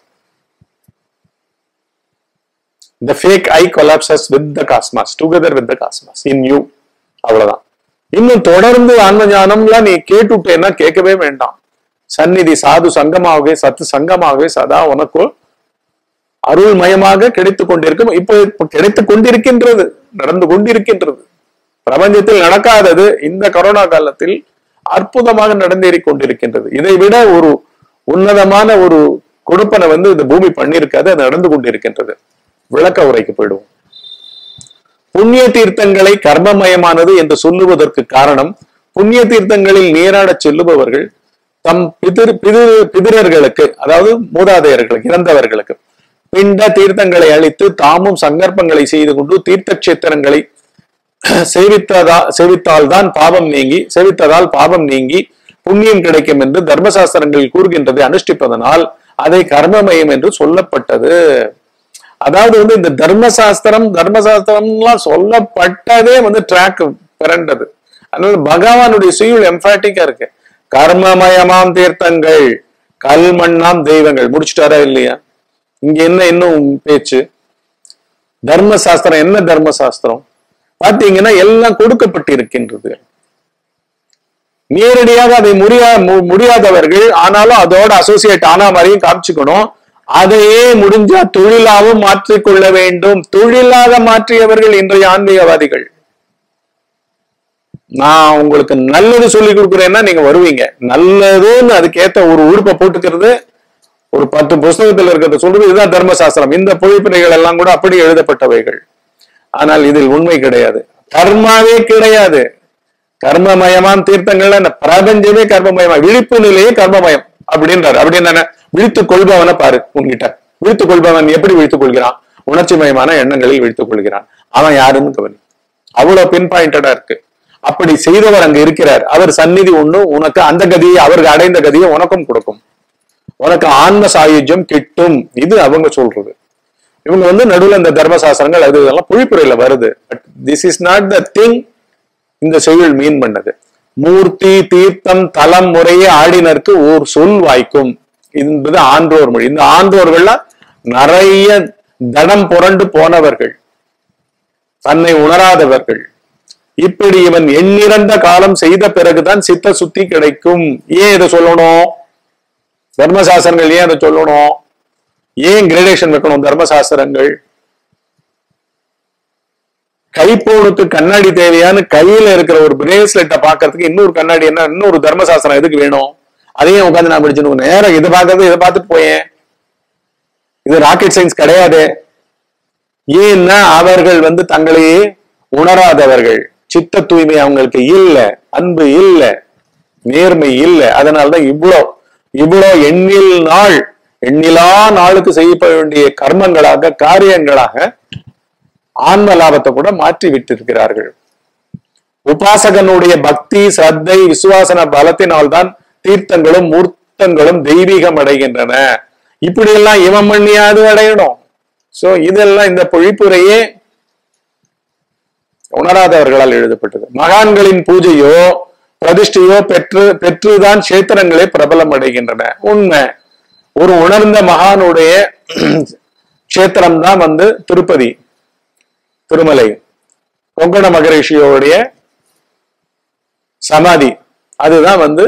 The fake eye collapses with the cosmos, together with the cosmos in you, அவ்வளவுதான். இன்னும் தொடர்ந்து ஆன்ம ஞானம்லாம் நீ கேட்டுட்டேன்னா கேட்கவே வேண்டாம். சந்நிதி சாது சங்கமாகவே சத்து சங்கமாகவே சதா உனக்கு அருள்மயமாக கிடைத்துக் கொண்டிருக்கும். இப்போ கிடைத்துக் கொண்டிருக்கின்றது, நடந்து கொண்டிருக்கின்றது. பிரபஞ்சத்தில் நடக்காதது இந்த கொரோனா காலத்தில் அற்புதமாக நடந்தேறி கொண்டிருக்கின்றது. இதை விட ஒரு உன்னதமான ஒரு கொடுப்பனை வந்து இந்த பூமி பண்ணியிருக்காது, அது நடந்து கொண்டிருக்கின்றது. விளக்க உரைக்கு போயிடுவோம். புண்ணிய தீர்த்தங்களை கர்மமயமானது என்று சொல்லுவதற்கு காரணம், புண்ணிய தீர்த்தங்களில் நீராட செல்லுபவர்கள் தம் பிதிர் பிதிர் பிதிரர்களுக்கு, அதாவது மூதாதையர்களுக்கு, இறந்தவர்களுக்கு பிண்ட தீர்த்தங்களை அளித்து தாமும் சங்கற்பங்களை செய்து கொண்டு தீர்த்த கஷேத்திரங்களை சேவித்ததா சேவித்தால் தான் பாவம் நீங்கி சேவித்ததால் பாவம் நீங்கி புண்ணியம் கிடைக்கும் என்று தர்மசாஸ்திரங்கள் கூறுகின்றதை அனுஷ்டிப்பதனால் அதை கர்மமயம் என்று சொல்லப்பட்டது. அதாவது வந்து இந்த தர்மசாஸ்திரம் தர்மசாஸ்திரம்லாம் சொல்லப்பட்டதே வந்து ட்ராக் பிறண்டது. அதனால பகவானுடைய சுயுள் எம்பாட்டிக்கா இருக்கு. கர்மமயமாம் தீர்த்தங்கள் கல்மண்ணாம் தெய்வங்கள். முடிச்சுட்டாரா இல்லையா? இங்க என்ன இன்னும் பேச்சு? தர்மசாஸ்திரம் என்ன தர்மசாஸ்திரம் பாத்தீங்கன்னா எல்லாம் கொடுக்கப்பட்டிருக்கின்றது. நேரடியாக அதை முடியா முடியாதவர்கள் ஆனாலும் அதோட அசோசியேட் ஆனா மாதிரியும் காமிச்சுக்கணும். அதையே முடிஞ்சா தொழிலாகவும் மாற்றிக்கொள்ள வேண்டும். தொழிலாக மாற்றியவர்கள் இன்றைய ஆன்மீகவாதிகள். நான் உங்களுக்கு நல்லது சொல்லி கொடுக்குறேன்னா நீங்க வருவீங்க. நல்லதுன்னு அதுக்கேத்த ஒரு உறுப்பை போட்டுக்கிறது, ஒரு பத்து புஸ்தகத்தில் இருக்கிறத சொல்றது, இதுதான் தர்மசாஸ்திரம். இந்த பொழிப்புரைகள் எல்லாம் கூட அப்படி எழுதப்பட்டவைகள். ஆனால் இதில் உண்மை கிடையாது, கர்மாவே கிடையாது. கர்மமயமான தீர்த்தங்கள்ல இந்த பிரபஞ்சமே கர்மமயமா, விழிப்பு நிலையே கர்மமயம் அப்படின்றாரு. அப்படின்னு விழித்துக் கொள்பவனை பாரு, உன்கிட்ட விழித்துக் கொள்பவன் எப்படி விழித்துக் கொள்கிறான்? உணர்ச்சி மயமான எண்ணங்களில் விழித்துக் கொள்கிறான். அவன் யாருன்னு கவனி. அவ்வளவு பின் பாயிண்டடா இருக்கு. அப்படி செய்தவர் அங்க இருக்கிறார். அவர் சந்நிதி ஒண்ணு உனக்கு அந்த கதியை, அவருக்கு அடைந்த கதியை உனக்கும் கொடுக்கும். உனக்கு ஆன்ம சாயுஜ்யம் கிட்டும். இது அவங்க சொல்றது. இவங்க வந்து நடுவில் இந்த தர்மசாஸ்திரங்கள் அது இதெல்லாம் பொழிப்புரையில வருது. But this is not the thing இந்த செய்யுள் மீன் பண்ணது. மூர்த்தி தீர்த்தம் தலம் முறையே ஆடினருக்கு ஓர் சொல் வாய்க்கும் என்பது ஆன்றோர் மொழி. இந்த ஆன்றோர்கள்லாம் நிறைய தடம் புரண்டு போனவர்கள், தன்னை உணராதவர்கள். இப்படி இவன் எண்ணிறந்த காலம் செய்த பிறகுதான் சித்த சுத்தி கிடைக்கும். ஏன் இதை சொல்லணும்? தர்மசாஸ்திரங்கள் ஏன் அதை சொல்லணும்? ஏன் கிரேடேஷன் வைக்கணும் தர்மசாஸ்திரங்கள்? கைப்போனுக்கு கண்ணாடி தேவையான கையில இருக்கிற ஒரு பிரேஸ்லெட்டை பாக்குறதுக்கு இன்னொரு கண்ணாடி என்ன, இன்னொரு தர்மசாஸ்திரம் எதுக்கு வேணும்? அதையும் உட்காந்து நான் படிச்சுன்னு நேரம் இதை பார்க்கறது இதை பார்த்துட்டு போயேன். இது ராக்கெட் சயின்ஸ் கிடையாது. ஏன்னா அவர்கள் வந்து தங்களையே உணராதவர்கள். சித்த தூய்மை அவங்களுக்கு இல்ல, அன்பு இல்ல, நேர்மை இல்ல. அதனால்தான் இவ்வளோ இவ்வளோ எண்ணில் நாள் எண்ணிலா நாளுக்கு செய்யப்பட வேண்டிய கர்மங்களாக காரியங்களாக ஆன்ம லாபத்தை கூட மாற்றி விட்டிருக்கிறார்கள். உபாசகனுடைய பக்தி ஸ்ரத்தை விசுவாசன பலத்தினால்தான் தீர்த்தங்களும் மூர்த்தங்களும் தெய்வீகம் அடைகின்றன. இப்படி எல்லாம் இவன் பண்ணியாது அடையணும். சோ இதெல்லாம் இந்த பொழிப்புரையே உணராதவர்களால் எழுதப்பட்டது. மகான்களின் பூஜையோ பிரதிஷ்டையோ பெற்று பெற்றுதான் சேத்திரங்களே பிரபலம் அடைகின்றன. உண்மை. ஒரு உணர்ந்த மகானுடைய கஷேத்திரம் தான் வந்து திருப்பதி, திருமலை, கொங்கண மகரிஷியோடைய சமாதி, அதுதான் வந்து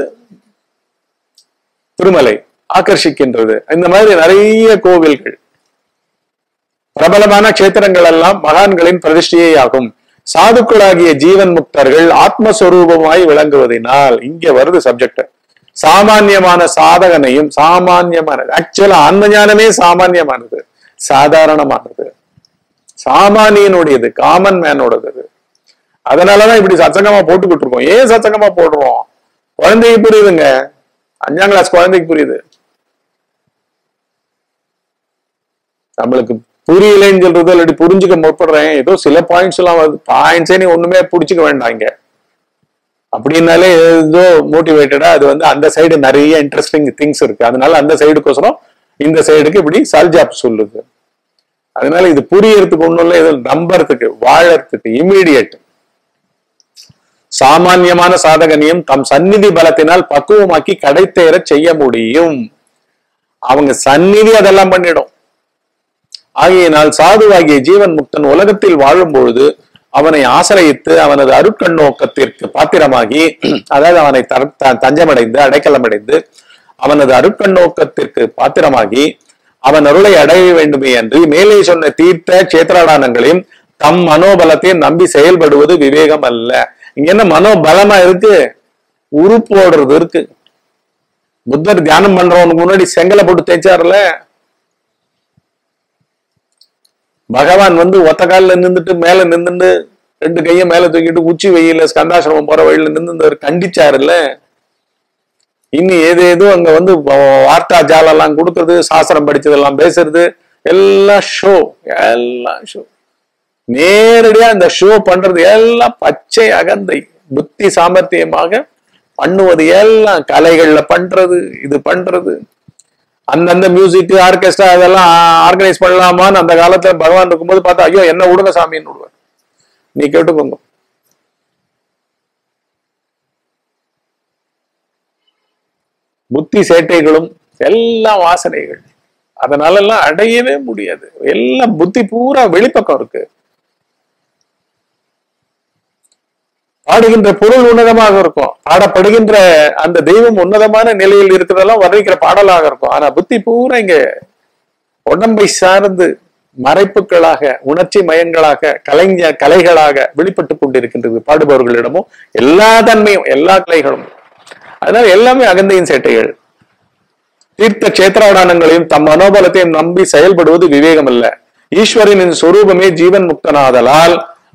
திருமலை ஆகர்ஷிக்கின்றது. இந்த மாதிரி நிறைய கோவில்கள், பிரபலமான கஷேத்திரங்கள் எல்லாம் மகான்களின் பிரதிஷ்டையே ஆகும். சாதுக்களாகிய ஜீவன் முக்தர்கள் ஆத்மஸ்வரூபமாய் விளங்குவதனால், இங்க வருது சப்ஜெக்ட், சாமான்யமான சாதகனையும், சாமான்யமானது ஆக்சுவலா ஆன்ம ஞானமே சாமான்யமானது, சாதாரணமானது, சாமானியனுடையது, காமன் மேனோடது. அதனாலதான் இப்படி சத்சங்கமா போட்டுக்கிட்டு இருக்கோம். ஏன் சத்சங்கமா போடுறோம்? குழந்தைக்கு புரியுதுங்க, அஞ்சாம் கிளாஸ் குழந்தைக்கு புரியுது. நம்மளுக்கு புரியலைன்னு சொல்றது இல்லாட்டி புரிஞ்சுக்க முற்படுறேன், ஏதோ சில பாயிண்ட்ஸ் எல்லாம் வருது, பாயிண்ட்ஸே நீ ஒண்ணுமே புடிச்சுக்க வேண்டாம் இங்க அப்படின்னாலே ஏதோ மோட்டிவேட்டடா அது வந்து அந்த சைடு நிறைய இன்ட்ரெஸ்டிங் திங்ஸ் இருக்கு, அதனால அந்த சைடுக்கோசரம் இந்த சைடுக்கு இப்படி சால்ஜாப் சொல்லுது. அதனால இது புரியறதுக்கு ஒண்ணும் இல்லை, இது நம்புறதுக்கு, வாழறதுக்கு, இம்மீடியட். சாமான்யமான சாதகனையும் தம் சந்நிதி பலத்தினால் பக்குவமாக்கி கடைத்தேற செய்ய முடியும். அவங்க சந்நிதி அதெல்லாம் பண்ணிடும். ஆகையினால் சாதுவாகிய ஜீவன் முக்தன் உலகத்தில் வாழும் பொழுது அவனை ஆசிரயித்து அவனது அருட்கண்ணோக்கத்திற்கு பாத்திரமாகி, அதாவது அவனை தஞ்சமடைந்து அடைக்கலமடைந்து அவனது அருட்கண்ணோக்கத்திற்கு பாத்திரமாகி அவன் அருளை அடைய வேண்டுமே அன்றி மேலே சொன்ன தீர்த்த கஷேத்திராடானங்களையும் தம் மனோபலத்தையும் நம்பி செயல்படுவது விவேகம் அல்ல. இங்க என்ன மனோபலமா இருக்கு? உருப்போடுறது இருக்கு. புத்தர் தியானம் பண்றவனுக்கு முன்னாடி செங்கலை போட்டு தேய்ச்சாருல, பகவான் வந்து ஒத்த காலில் நின்றுட்டு மேல நின்றுட்டு ரெண்டு கையை மேல தூக்கிட்டு உச்சி வெயில ஸ்கந்தாசிரமம் போற வழியில நின்று கண்டிச்சாருல்ல. இனி ஏது ஏதோ அங்க வந்து வார்த்தா ஜாலெல்லாம் கொடுக்கறது, சாஸ்திரம் படிச்சதெல்லாம் பேசுறது, எல்லாம் ஷோ, எல்லாம் ஷோ. நேரடியா இந்த ஷோ பண்றது எல்லாம் பச்சை அகந்தை, புத்தி சாமர்த்தியமாக பண்ணுவது எல்லாம் கலைகள்ல பண்றது, இது பண்றது. அந்தந்த மியூசிக் ஆர்கெஸ்ட்ரா அதெல்லாம் ஆர்கனைஸ் பண்ணலாமான்னு அந்த காலத்துல பகவான் இருக்கும்போது பார்த்தா, ஐயோ என்ன விடுங்க சாமின்னு விடுவார். நீ கேட்டுக்கோங்க. புத்தி சேட்டைகளும் எல்லாம் வாசனைகள், அதனால எல்லாம் அடையவே முடியாது. எல்லாம் புத்தி பூரா வெளிப்பக்கம் இருக்கு. பாடுகின்ற பொருள் உன்னதமாக இருக்கும், பாடப்படுகின்ற அந்த தெய்வம் உன்னதமான நிலையில் இருக்கிறதெல்லாம் வர்ணிக்கிற பாடலாக இருக்கும். ஆனா புத்தி பூரா இங்க உடம்பை சார்ந்து மறைப்புகளாக, உணர்ச்சி மயங்களாக, கலைஞ கலைகளாக வெளிப்பட்டு கொண்டிருக்கின்றது பாடுபவர்களிடமும் எல்லா தன்மையும், எல்லா கலைகளும். அதனால எல்லாமே அகந்தையின் சேட்டைகள். தீர்த்த கஷேத்திராடானங்களையும் தம் மனோபலத்தையும் நம்பி செயல்படுவது விவேகம் அல்ல. ஈஸ்வரனின் சொரூபமே ஜீவன் முக்தனாதலால்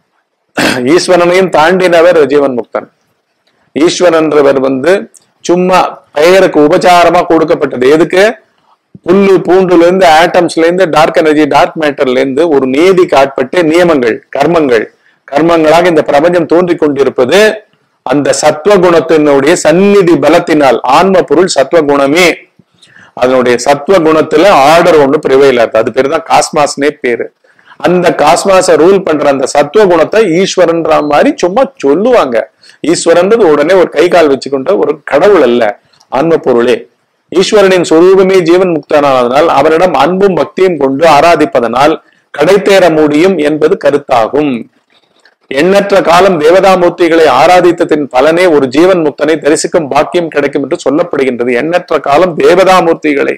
ஈஸ்வரனையும் தாண்டினவர் ஜீவன் முக்தன். ஈஸ்வரன்றவர் வந்து சும்மா பெயருக்கு உபச்சாரமா கொடுக்கப்பட்டது. எதுக்கு? புல்லு பூண்டுல இருந்து, ஆட்டம்ஸ்ல இருந்து, டார்க் எனர்ஜி, டார்க் மேட்டர்ல இருந்து ஒரு நீதிக்கு ஆட்பட்டு நியமங்கள், கர்மங்கள் கர்மங்களாக இந்த பிரபஞ்சம் தோன்றி கொண்டிருப்பது அந்த சத்வகுணத்தினுடைய சந்நிதி பலத்தினால். ஆன்ம பொருள் சத்வகுணமே. அதனுடைய சத்வகுணத்துல ஆர்டர் ஒண்ணு பிரிவையில் இருக்கு, அது பேரு தான் காஸ்மாஸ்னே பேரு. அந்த காஸ்மாஸை ரூல் பண்ற அந்த சத்துவ குணத்தை ஈஸ்வரன்ற மாதிரி சும்மா சொல்லுவாங்க. ஈஸ்வரன்றது உடனே ஒரு கை கால் வச்சுக்கொண்ட ஒரு கடவுள் அல்ல, ஆன்ம பொருளே. ஈஸ்வரனின் சொரூபமே ஜீவன் முக்தனானதனால் அவரிடம் அன்பும் பக்தியும் கொண்டு ஆராதிப்பதனால் கடைத்தேற முடியும் என்பது கருத்தாகும். எண்ணற்ற காலம் தேவதாமூர்த்திகளை ஆராதித்ததின் பலனே ஒரு ஜீவன் முக்தனை தரிசிக்கும் பாக்கியம் கிடைக்கும் என்று சொல்லப்படுகின்றது. எண்ணற்ற காலம் தேவதாமூர்த்திகளை,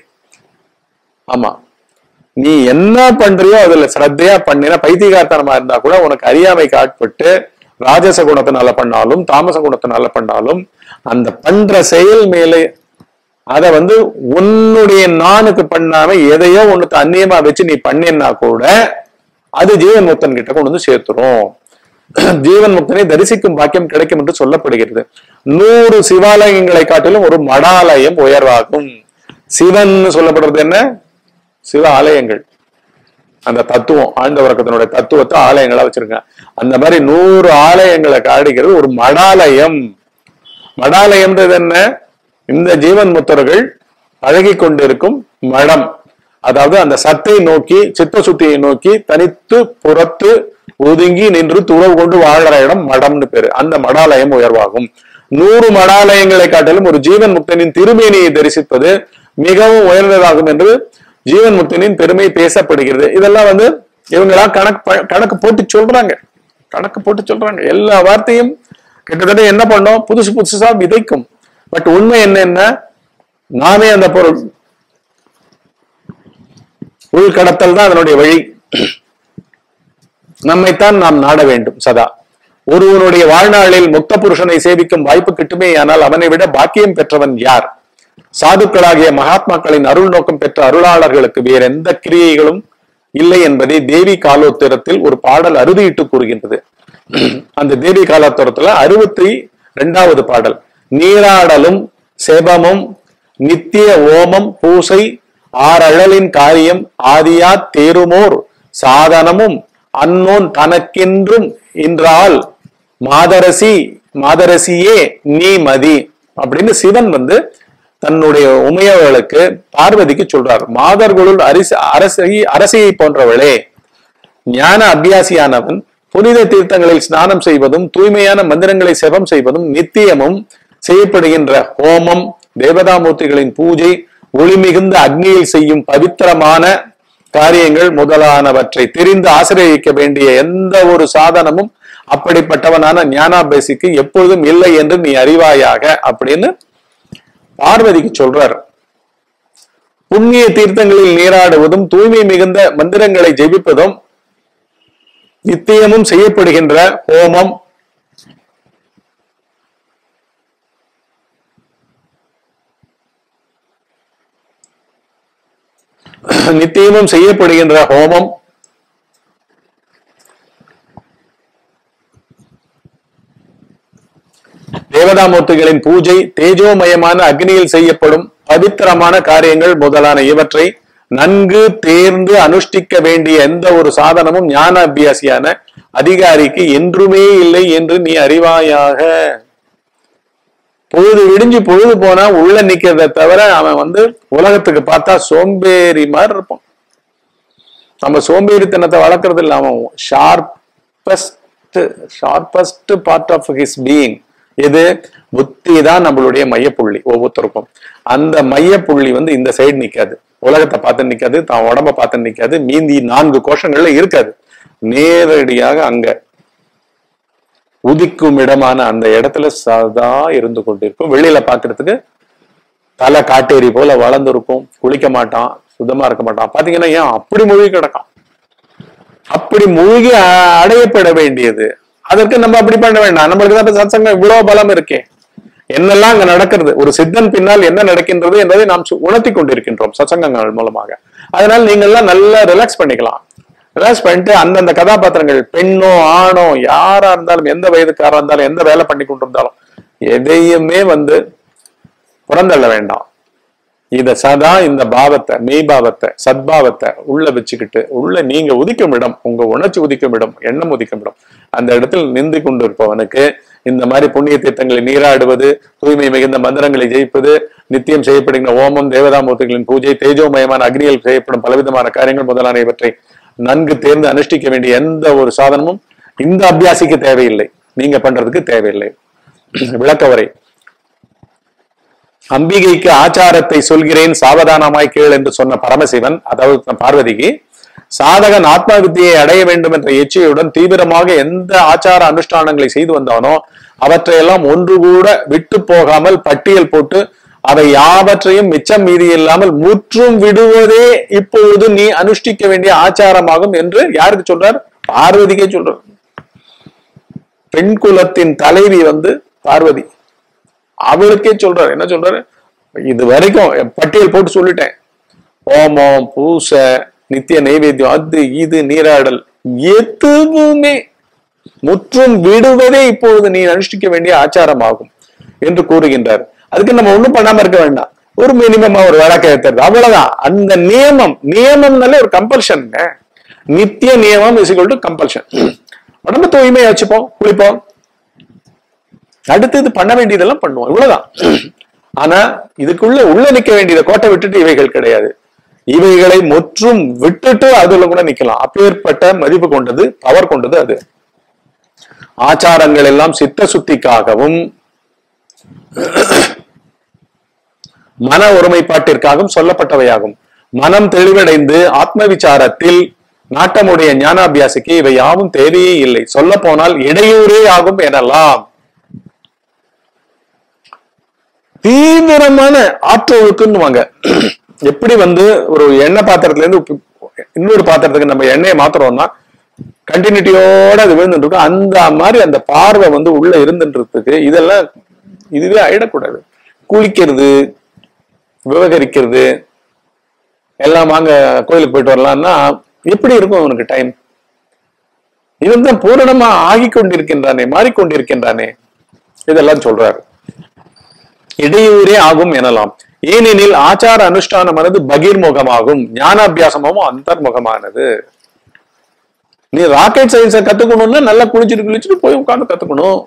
ஆமா, நீ என்ன பண்றியோ அதுல சிரத்தையா பண்ணினா, பைத்தியகார்த்தனமா இருந்தா கூட உனக்கு அறியாமைக்கு ஆட்பட்டு ராஜச குணத்தினால பண்ணாலும் தாமச குணத்தினால பண்ணாலும் அந்த பண்ற செயல் மேலே அதை வந்து உன்னுடைய நானுக்கு பண்ணாம எதையோ ஒண்ணுக்கு அந்நியமா வச்சு நீ பண்ணினா கூட அது ஜீவன் முக்தன் கிட்ட கொண்டு வந்து சேர்த்துரும். ஜீவன் முக்தனை தரிசிக்கும் பாக்கியம் கிடைக்கும் என்று சொல்லப்படுகிறது. நூறு சிவாலயங்களை காட்டிலும் ஒரு மடாலயம் உயர்வாகும். சிவன் சொல்லப்படுறது என்ன? சிவ ஆலயங்கள். அந்த தத்துவம், ஆழ்ந்த உறக்கத்தினுடைய தத்துவத்தை ஆலயங்களா வச்சிருக்காங்க. அந்த மாதிரி நூறு ஆலயங்களை காடுகிறது ஒரு மடாலயம். மடாலயம்ன்றது என்ன? இந்த ஜீவன் முத்தர்கள் பழகி கொண்டிருக்கும் மடம். அதாவது அந்த சத்தை நோக்கி சித்த சுத்தியை நோக்கி தனித்து புறத்து ஒதுங்கி நின்று துறவு கொண்டு வாழற இடம் மடம்னு பேரு. அந்த மடாலயம் உயர்வாகும். நூறு மடாலயங்களை காட்டிலும் ஒரு ஜீவன் முக்தனின் திருமேனியை தரிசிப்பது மிகவும் உயர்ந்ததாகும் என்று ஜீவன் முக்தனின் பெருமை பேசப்படுகிறது. இதெல்லாம் வந்து இவங்கெல்லாம் கணக்கு கணக்கு போட்டு சொல்றாங்க கணக்கு போட்டு சொல்றாங்க எல்லா வார்த்தையும் கிட்டத்தட்ட என்ன பண்ணோம், புதுசு புதுசா விதைக்கும். பட் உண்மை என்னன்னா, நாமே அந்த பொருள் உள்கடத்தல் தான் அதனுடைய வழி. நம்மைத்தான் நாம் நாட வேண்டும் சதா. ஒருவனுடைய வாழ்நாளில் முக்த புருஷனை சேவிக்கும் வாய்ப்பு கிட்டுமே, ஆனால் அவனை விட பாக்கியம் பெற்றவன் யார்? சாதுக்களாகிய மகாத்மாக்களின் அருள் நோக்கம் பெற்ற அருளாளர்களுக்கு வேற எந்த கிரியைகளும் இல்லை என்பதை தேவி காலோத்தரத்தில் ஒரு பாடல் அறுதியிட்டு கூறுகின்றது. அந்த தேவி காலோத்தரத்துல அறுபத்தி இரண்டாவது பாடல், நீராடலும் செபமும் நித்திய ஓமம் பூசை ஆறழலின் காரியம் ஆதியா தேருமோர் சாதனமும் அன்னோன் தனக்கென்றும் என்றால் மாதரசி மாதரசியே நீ மதி அப்படின்னு சிவன் வந்து தன்னுடைய உமையவர்களுக்கு பார்வதிக்கு சொல்றார். மாதர்களுள் அரிசி அரசி அரசியை போன்றவளே, ஞான அபியாசியானவன் புனித தீர்த்தங்களில் ஸ்நானம் செய்வதும் தூய்மையான மந்திரங்களை செபம் செய்வதும் நித்தியமும் செய்யப்படுகின்ற ஹோமம் தேவதாமூர்த்திகளின் பூஜை ஒளி மிகுந்த அக்னியில் செய்யும் பவித்திரமான காரியங்கள் முதலானவற்றை தெரிந்து ஆசிரியக்க வேண்டிய எந்த ஒரு சாதனமும் அப்படிப்பட்டவனான ஞானாபேசிக்கு எப்பொழுதும் இல்லை என்று நீ அறிவாயாக அப்படின்னு பார்வதிக்கு சொல்றார். புண்ணிய தீர்த்தங்களில் நீராடுவதும் தூய்மை மிகுந்த மந்திரங்களை ஜெபிப்பதும் நித்தியமும் செய்யப்படுகின்ற ஹோமம் நித்தியமும் செய்யப்படுகின்ற ஹோமம் தேவதாமூர்த்திகளின் பூஜை தேஜோமயமான அக்னியில் செய்யப்படும் பவித்திரமான காரியங்கள் முதலான இவற்றை நன்கு தேர்ந்து அனுஷ்டிக்க வேண்டிய எந்த ஒரு சாதனமும் ஞான அபியாசியான அதிகாரிக்கு என்றுமே இல்லை என்று நீ அறிவாயாக. பொழுது விடிஞ்சு பொழுது போனா உள்ள நிக்கிறத தவிர அவன் வந்து உலகத்துக்கு பார்த்தா சோம்பேறி மாதிரி இருப்பான். நம்ம சோம்பேறித்தனத்தை வளர்க்கறது இல்லை. அவன் sharpest sharpest part of his being எது? புத்தி தான் நம்மளுடைய மையப்புள்ளி ஒவ்வொருத்தருக்கும். அந்த மையப்புள்ளி வந்து இந்த சைடு நிக்காது, உலகத்தை பார்த்து நிக்காது, தான் உடம்ப பார்த்து நிக்காது, மீந்தி நான்கு கோஷங்கள்ல இருக்காது. நேரடியாக அங்க உதிக்கும் இடமான அந்த இடத்துல சதா இருந்து கொண்டிருக்கும். வெளியில பாக்குறதுக்கு தலை காட்டேரி போல வளர்ந்துருக்கும், குளிக்க மாட்டான், சுத்தமா இருக்க மாட்டான். பாத்தீங்கன்னா ஏன் அப்படி மூழ்கி கிடக்கான்? அப்படி மூழ்கி அடையப்பட வேண்டியது. அதற்கு நம்ம அப்படி பண்ண வேண்டாம். நம்மளுக்கு தான் சத்சங்கம் இவ்வளவு பலம் இருக்கே. என்னெல்லாம் அங்க நடக்கிறது, ஒரு சித்தன் பின்னால் என்ன நடக்கின்றது என்பதை நாம் உணர்த்தி கொண்டிருக்கின்றோம் சத்சங்கங்கள் மூலமாக. அதனால நீங்க எல்லாம் நல்லா ரிலாக்ஸ் பண்ணிக்கலாம். ரிலாக்ஸ் பண்ணிட்டு அந்தந்த கதாபாத்திரங்கள் பெண்ணோ ஆணோ யாரா இருந்தாலும், எந்த வயதுக்காரா இருந்தாலும், எந்த வேலை பண்ணி கொண்டு இருந்தாலும் எதையுமே வந்து புறந்தள்ள வேண்டாம். இத சதா இந்த பாவத்தை மெய்பாவத்தை சத்பாவத்தை உள்ள வச்சுக்கிட்டு உள்ள நீங்க உதிக்கும் இடம், உங்க உணர்ச்சி உதிக்கும் இடம், எண்ணம் உதிக்கும் இடம், அந்த இடத்தில் நின்று கொண்டு இருப்பவனுக்கு இந்த மாதிரி புண்ணிய தீர்த்தங்களை நீராடுவது, தூய்மை மிகுந்த மந்திரங்களை ஜெயிப்பது, நித்தியம் செய்யப்படுகிற ஓமம் தேவதாமூர்த்திகளின் பூஜை தேஜோமயமான அக்னியில் செய்யப்படும் பலவிதமான காரியங்கள் முதலான இவற்றை நன்கு தேர்ந்து அனுஷ்டிக்க வேண்டிய எந்த ஒரு சாதனமும் இந்த அபியாசிக்கு தேவையில்லை, நீங்க பண்றதுக்கு தேவையில்லை. விளக்கவரை அம்பிகைக்கு ஆச்சாரத்தை சொல்கிறேன் சாவதானமாய் கேள் என்று சொன்ன பரமசிவன், அதாவது பார்வதிக்கு சாதகன் ஆத்ம வித்தியை அடைய வேண்டும் என்ற இச்சையுடன் தீவிரமாக எந்த ஆச்சார அனுஷ்டானங்களை செய்து வந்தானோ அவற்றையெல்லாம் ஒன்று கூட விட்டு போகாமல் பட்டியல் போட்டு அவை யாவற்றையும் மிச்சம் மீதி இல்லாமல் முற்றும் விடுவதே இப்பொழுது நீ அனுஷ்டிக்க வேண்டிய ஆச்சாரமாகும் என்று யாருக்கு சொல்றார்? பார்வதிக்கே சொல்றார். பெண் குலத்தின் தலைவி வந்து பார்வதி, அவளுக்கே சொல்றாரு. என்ன சொல்றாரு? இது வரைக்கும் பட்டியல் போட்டு சொல்லிட்டேன். ஹோமம் பூசை நித்திய நைவேத்தியம் அது இது நீராடல் எதுவுமே முற்றும் விடுவதே இப்பொழுது நீ அனுஷ்டிக்க வேண்டிய ஆச்சாரமாகும் என்று கூறுகின்றார். அதுக்கு நம்ம ஒண்ணும் பண்ணாம இருக்க வேண்டாம். ஒரு மினிமமா ஒரு விளக்க ஏத்துறது அவ்வளவுதான். அந்த நியமம் நியமம்னாலே ஒரு கம்பல்ஷன். நித்திய நியமம் இஸ் ஈக்வல் டு கம்பல்ஷன். உடம்பு தூய்மையா வச்சுப்போம், குளிப்போம், அடுத்து இது பண்ண வேண்டியதெல்லாம் பண்ணுவோம், இவ்வளவுதான். ஆனா இதுக்குள்ள உள்ள நிக்க வேண்டியதை கோட்டை விட்டுட்டு இவைகள் கிடையாது. இவைகளை முற்றும் விட்டுட்டு அதுல கூட நிக்கலாம். அப்பேற்பட்ட மதிப்பு கொண்டது, பவர் கொண்டது அது. ஆச்சாரங்கள் எல்லாம் சித்த சுத்திக்காகவும் மன ஒருமைப்பாட்டிற்காகவும் சொல்லப்பட்டவையாகும். மனம் தெளிவடைந்து ஆத்ம விசாரத்தில் நாட்டமுடைய ஞானாபியாசிக்கு இவை யாவும் தேவையே இல்லை. சொல்ல போனால் இடையூறே ஆகும் எனலாம். தீவிரமான ஆற்றலுக்குன்னுவாங்க. எப்படி வந்து ஒரு எண்ணெய் பாத்திரத்துல இருந்து இன்னொரு பாத்திரத்துக்கு நம்ம எண்ணெயை மாத்துறோம்னா கண்டினியூட்டியோட அது விழுந்துட்டு இருக்கும். அந்த மாதிரி அந்த பார்வை வந்து உள்ள இருந்துன்றதுக்கு இதெல்லாம் இதுவே ஆயிடக்கூடாது. குளிக்கிறது, விவகரிக்கிறது எல்லாம் வாங்க கோயிலுக்கு போயிட்டு வரலாம்னா எப்படி இருக்கும் அவனுக்கு டைம்? இவன் தான் பூரணமா ஆகி கொண்டிருக்கின்றானே, மாறிக்கொண்டிருக்கின்றானே. இதெல்லாம் சொல்றாரு. இடையூறே ஆகும் எனலாம். ஏனெனில் ஆச்சார அனுஷ்டானமானது பகிர்முகமாகும், ஞானாபியாசமும் அந்தர்முகமானது. நீ ராக்கெட் சயின்ஸை கத்துக்கணும்னா நல்லா குளிச்சுட்டு குளிச்சுட்டு போய் உட்காந்து கத்துக்கணும்.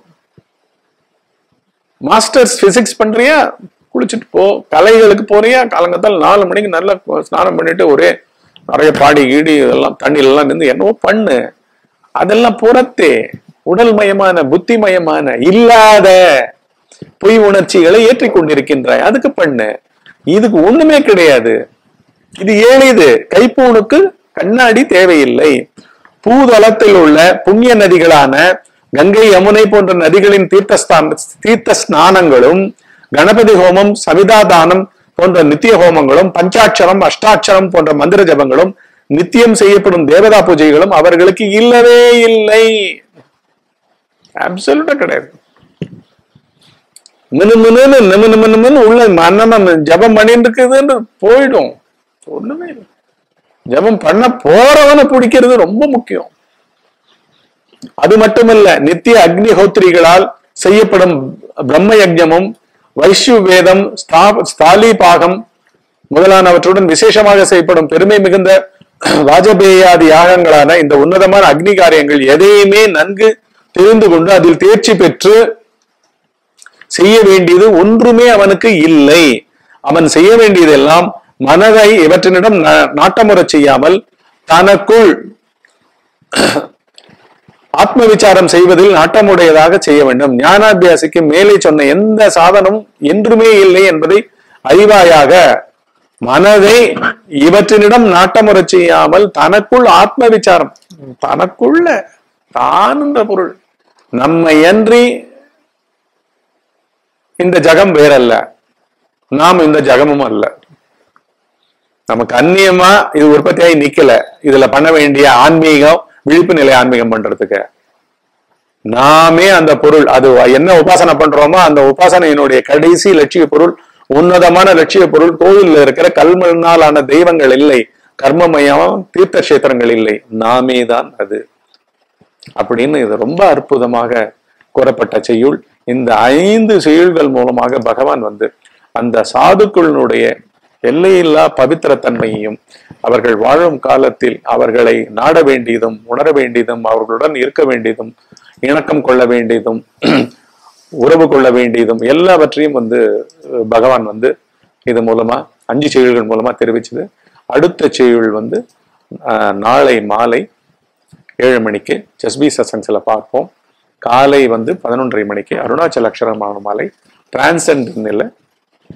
மாஸ்டர்ஸ் பிசிக்ஸ் பண்றியா, குளிச்சுட்டு போ. கலைகளுக்கு போறியா, காலங்கத்தால் நாலு மணிக்கு நல்லா ஸ்நானம் பண்ணிட்டு ஒரே நிறைய பாடி கீடி இதெல்லாம் தண்ணியில எல்லாம் நின்று என்னவோ பண்ணு. அதெல்லாம் புறத்தே உடல் மயமான புத்தி மயமான இல்லாத பொய் உணர்ச்சிகளை ஏற்றிக் கொண்டிருக்கின்றாய், அதுக்கு பண்ணு. இதுக்கு ஒண்ணுமே கிடையாது. இது எளிது. கைப்பூனுக்கு கண்ணாடி தேவையில்லை. பூதளத்தில் உள்ள புண்ணிய நதிகளான கங்கை, யமுனை போன்ற நதிகளின் தீர்த்தஸ்தான தீர்த்த ஸ்நானங்களும் கணபதி ஹோமம், சமிதாதானம் போன்ற நித்திய ஹோமங்களும், பஞ்சாட்சரம், அஷ்டாட்சரம் போன்ற மந்திர ஜபங்களும், நித்தியம் செய்யப்படும் தேவதா பூஜைகளும் அவர்களுக்கு இல்லவே இல்லை. அப்சல்யூட்டா கிடையாது. மினு மினு நிமு நிமு நிமுன்னு உள்ள மன்னம ஜபம் பண்ணிட்டு இருக்குதுன்னு போயிடும். ஒண்ணுமே இல்லை. ஜபம் பண்ண போறவனை பிடிக்கிறது ரொம்ப முக்கியம். அது மட்டுமல்ல, நித்திய அக்னிஹோத்திரிகளால் செய்யப்படும் பிரம்ம யஜ்ஞமும் வைஷ்யு வேதம், ஸ்தாலி பாகம் முதலானவற்றுடன் விசேஷமாக செய்யப்படும் பெருமை மிகுந்த வாஜபேயாதி யாகங்களான இந்த உன்னதமான அக்னி காரியங்கள் எதையுமே நன்கு தெரிந்து கொண்டு அதில் தேர்ச்சி பெற்று செய்ய வேண்டியது ஒன்றுமே அவனுக்கு இல்லை. அவன் செய்ய வேண்டியதெல்லாம் மனதை இவற்றினிடம் நாட்டமுறை செய்யாமல் தனக்குள் ஆத்ம விசாரம் செய்வதில் நாட்டமுடையதாக செய்ய வேண்டும். ஞானாபியாசிக்கு மேலே சொன்ன எந்த சாதனமும் என்றுமே இல்லை என்பதை அறிவாயாக. மனதை இவற்றினிடம் நாட்டமுறை செய்யாமல் தனக்குள் ஆத்ம விசாரம், தனக்குள்ள தான் என்ற பொருள். நம்மை அன்றி இந்த ஜகம் வேறல்ல, நாம் இந்த ஜகமும் அல்ல. நமக்கு அந்நியமா இது உற்பத்தியாகி நிக்கல. இதுல பண்ண வேண்டிய ஆன்மீகம், விழிப்பு நிலை ஆன்மீகம் பண்றதுக்கு நாமே அந்த பொருள். அது என்ன உபாசனை பண்றோமோ அந்த உபாசனையினுடைய கடைசி லட்சிய பொருள், உன்னதமான லட்சிய பொருள் கோவில்ல இருக்கிற கல்மண்ணாலான தெய்வங்கள் இல்லை, கர்மமயம் தீர்த்த கஷேத்திரங்கள் இல்லை, நாமே தான் அது அப்படின்னு இது ரொம்ப அற்புதமாக கூறப்பட்ட செய்யுள். இந்த ஐந்து செய்யுள்கள் மூலமாக பகவான் வந்து அந்த சாதுக்களினுடைய எல்லையில்லா பவித்திரத்தன்மையையும் அவர்கள் வாழும் காலத்தில் அவர்களை நாட வேண்டியதும் உணர வேண்டியதும் அவர்களுடன் இருக்க வேண்டியதும் இணக்கம் கொள்ள வேண்டியதும் உறவு கொள்ள வேண்டியதும் எல்லாவற்றையும் வந்து பகவான் வந்து இது மூலமா அஞ்சு செய்யுள்கள் மூலமா தெரிவிச்சது. அடுத்த செய்யுள் வந்து நாளை மாலை ஏழு மணிக்கு ஜஸ்பி சத்சங்ஸ்ல பார்ப்போம். காலை வந்து பதினொன்றரை மணிக்கு அருணாச்சல அக்ஷரமான மாலை டிரான்சென்டென்னில்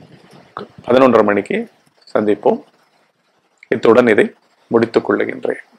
பதினொன்றரை மணிக்கு சந்திப்போம். இத்துடன் இதை முடித்துக் கொள்ளுகின்றேன்.